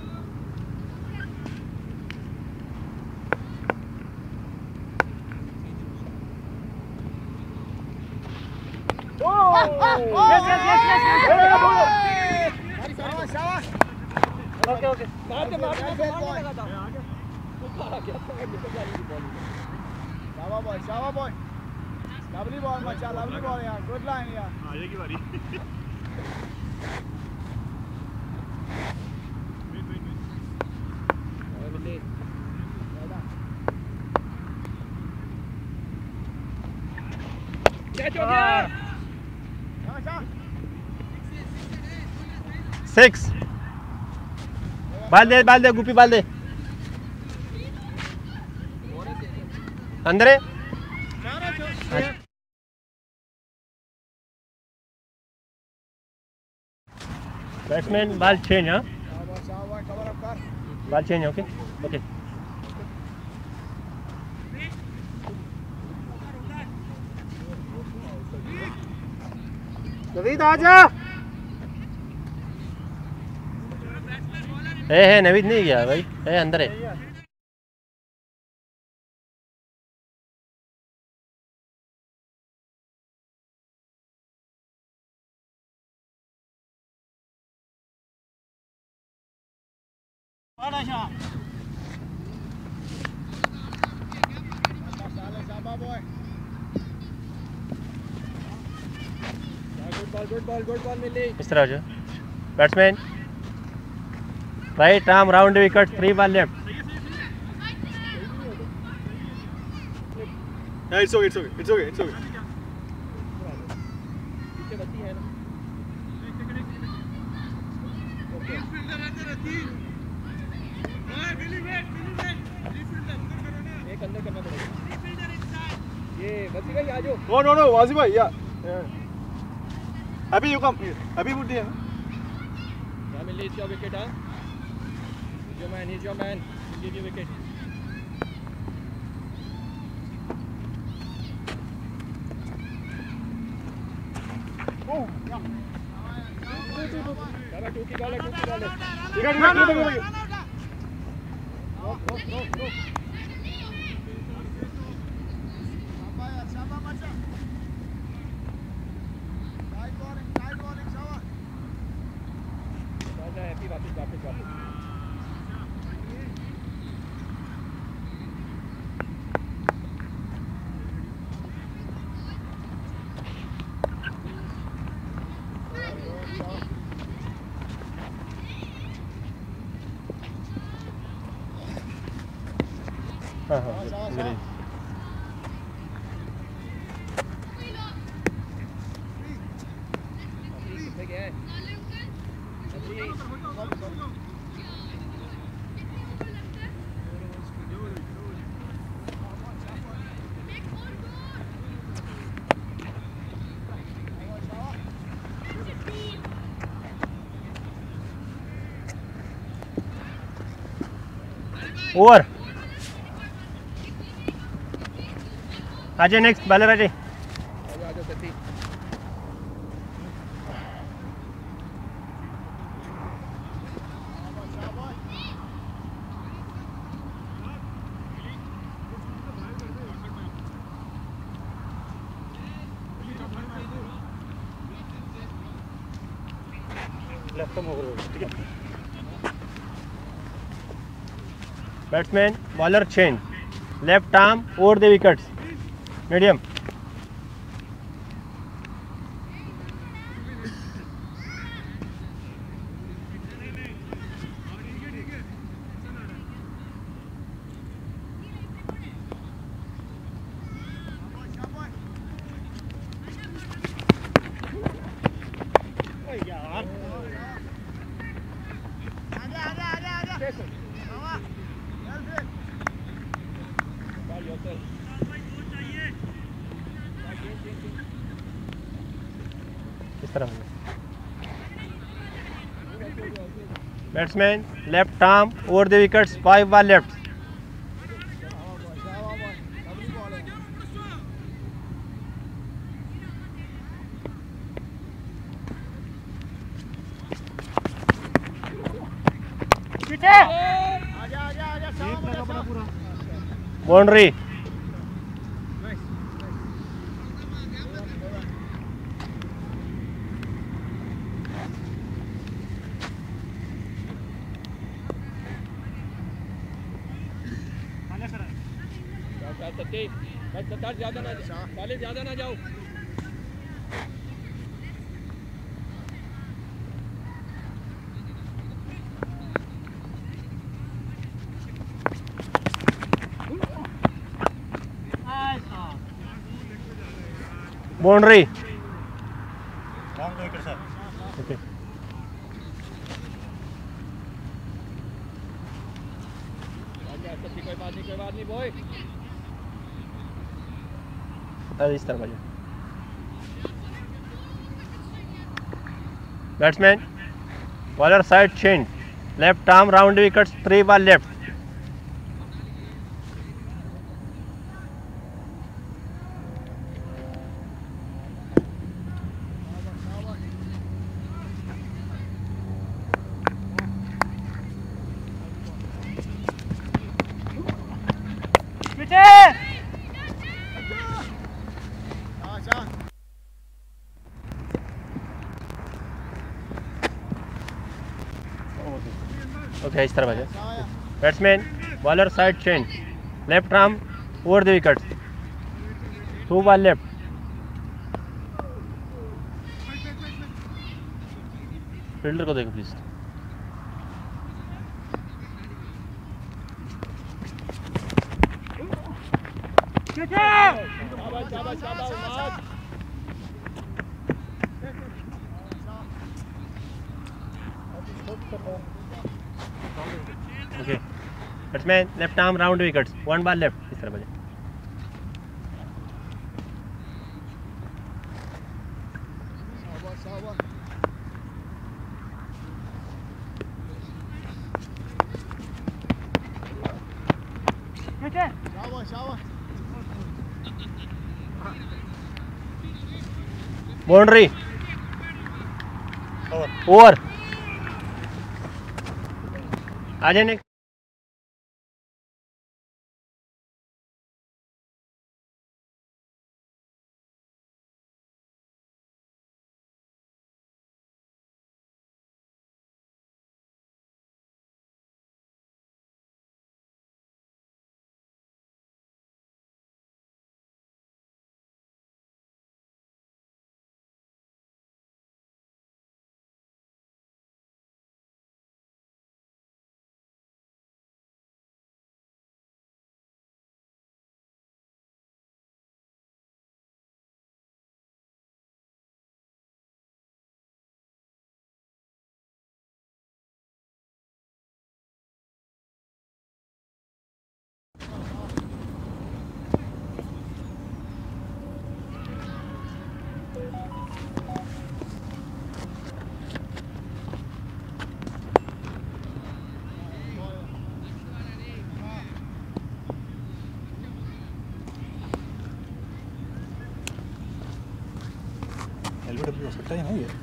S5: ओके
S3: मार के लगा था
S5: शाबाश बॉय लवली बॉल मचा लवली बॉल यार गुड लाइन यार
S2: ये की बारी
S3: कैच हो गया
S1: 6. बाल दे गुप्पी बाल दे. अंदर है। Batsman ball change. हाँ ball change. Okay okay
S5: Naveed आजा।
S1: है नवीद नहीं गया भाई, है अंदर है।
S3: Good ball Mili.
S1: इस तरह जो batsman right arm round wicket, 3 ball left.
S2: It's okay, it's okay, it's okay, it's okay.
S3: पीछे बची है ना। एक अंदर करना पड़ेगा। ये बची गई आजो।
S2: No, Wazi bhai, yeah. Abhi you come here. Abhi put there.
S3: Family, it's your wicket, huh? He's your man. He'll give you wicket.
S2: Oh, yeah.
S3: Baba, two की ball है।
S2: You got it. No.
S3: Happy वापस।
S1: हाँ
S3: गया है।
S1: Over. Ajay next bowler Ajay.
S3: आजो Sati.
S2: Left arm over. ठीक है।
S1: Batsman bowler change, left arm over the wickets, medium. इस तरह batsman left arm over the wickets, 5 ball left. Boundary.
S3: ज्यादा ना जाओ।
S1: Boundary.
S4: Wrong wicket, sir.
S1: Okay
S3: कोई बात नहीं बॉय।
S1: इस तरफ आ जाओ। Batsman bowler side change, left arm round wickets, 3 ball left. Okay इस तरफ आ जाओ। Batsman bowler side change, left arm over the wickets, 2 ball left. Fielder को देखो please. Okay batsman left arm round wickets, 1 ball left. इस तरफ आ जाओ। बाउंड्री ओवर आ जाए नेक्स्ट।
S2: LBW हो सकता है ना ये।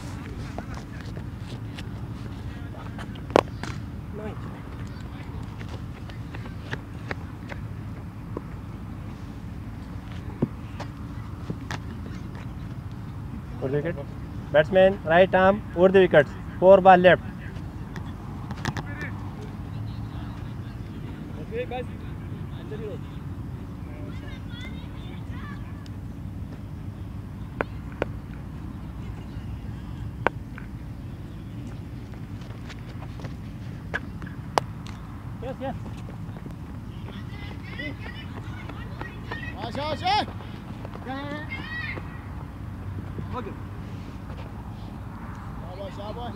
S1: Good wicket. Batsman right arm over the wickets, 4 ball left.
S5: Okay guys, अंदर ही रहो।
S1: Yes.
S5: आशा ओके शाबाश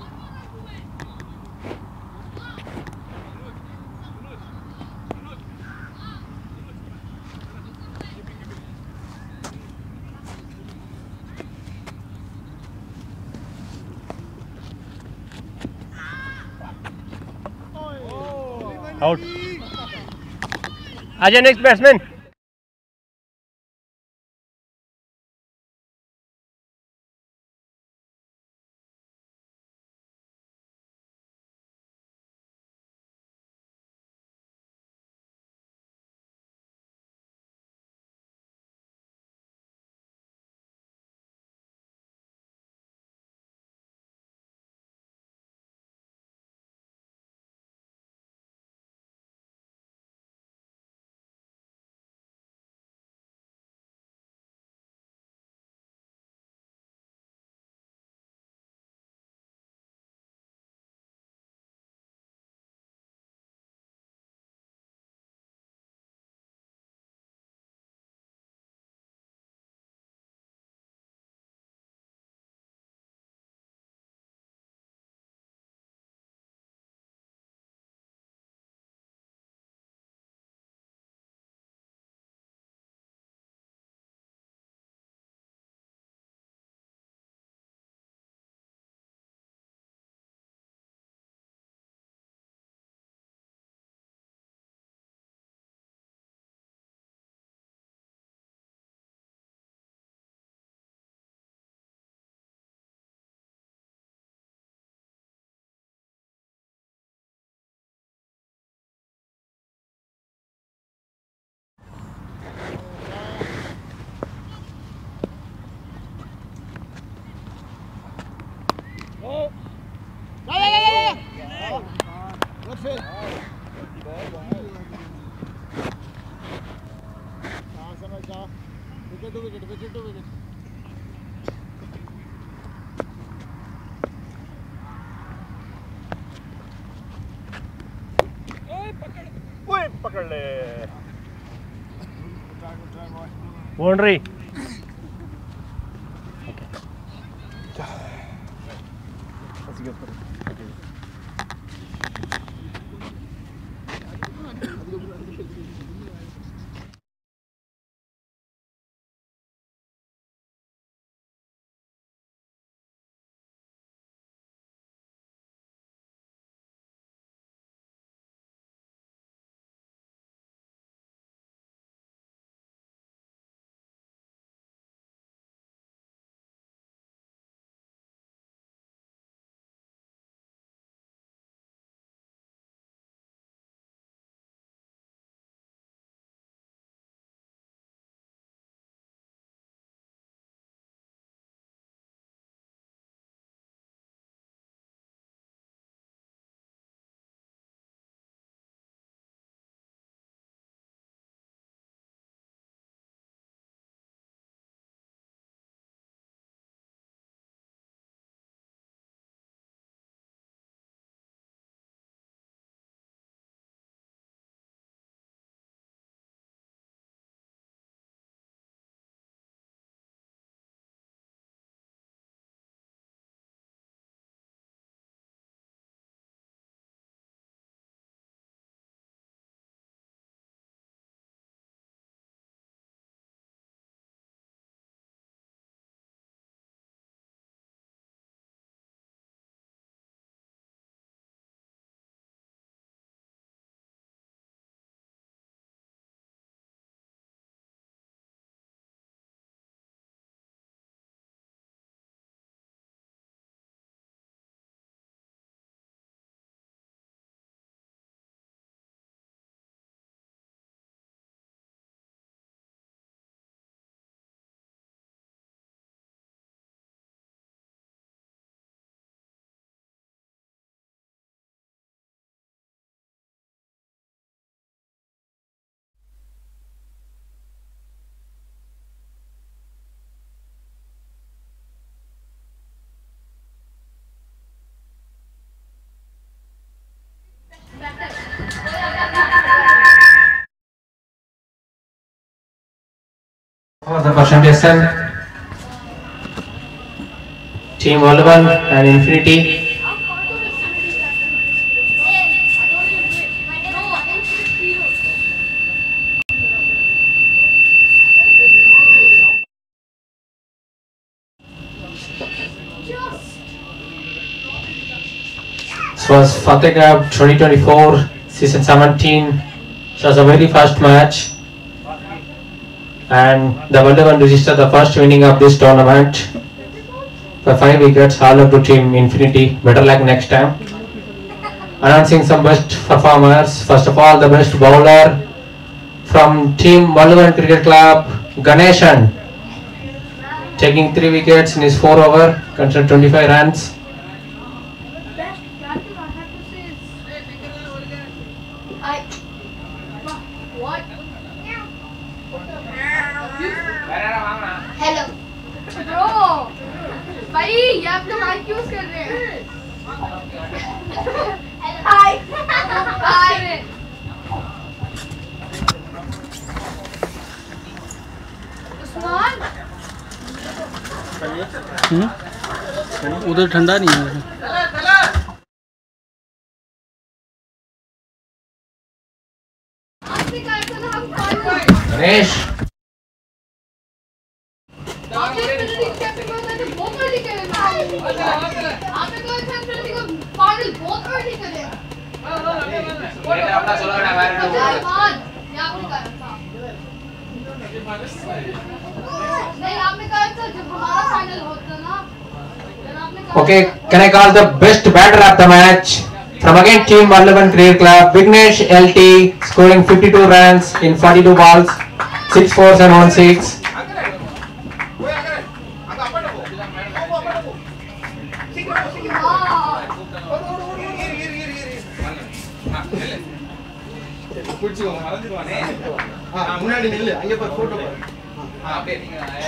S1: Out. Ajay, next batsman.
S5: Good fit. Wicket to wicket, wicket to wicket.
S1: ओए पकड़ ले boundary
S6: For the presentation, Team Volleyball and Infinity. This was Fateh Cup 2024 season 17. It was a very first match. And the Valdavan registered the first winning of this tournament for 5 wickets, all up to Team Infinity. Better luck next time. Announcing some best performers. First of all, the best bowler from Team Valdavan Cricket Club, Ganeshan, taking 3 wickets in his 4 over, considered 25 runs.
S7: Hello bro भाई ये आप लोग mic use कर रहे हैं हाय हाय उस्मान
S8: उधर ठंडा नहीं है
S6: Ganesh. Okay, can I call the best batter of the match from again Team Valdavan Cricket Club, Vignesh LT, scoring 52 runs in 42 balls, 6 fours and 1 6.
S5: பிடிச்சிக்கோங்க மறந்துடுவானே முன்னாடி நில்லு அங்கே பாரு ஃபோட்டோ பாரு
S3: அப்படியே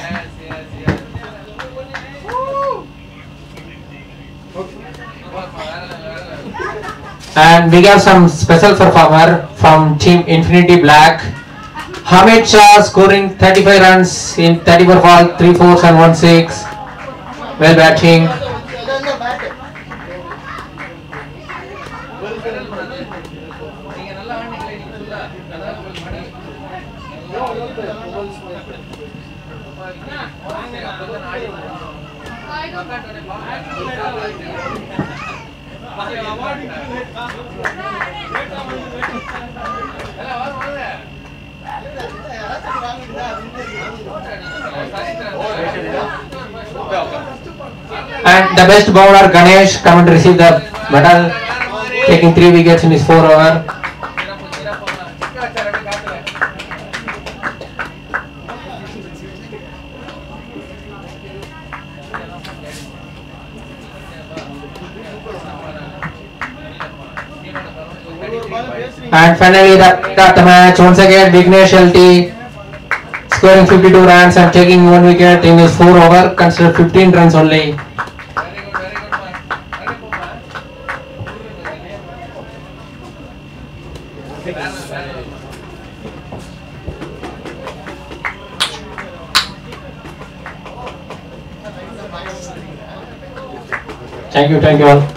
S6: And we have some special performer from Team Infinity Black. Hamid Shah scoring 35 runs in 34 balls, 3 fours and 1 6. Well batting. And the best bowler Ganesh come and receive the medal, taking 3 wickets in his 4 over. And finally the match once again Vignesh LT scoring 52 runs and taking 1 wicket in his 4 over, considered 15 runs only. Thank you all.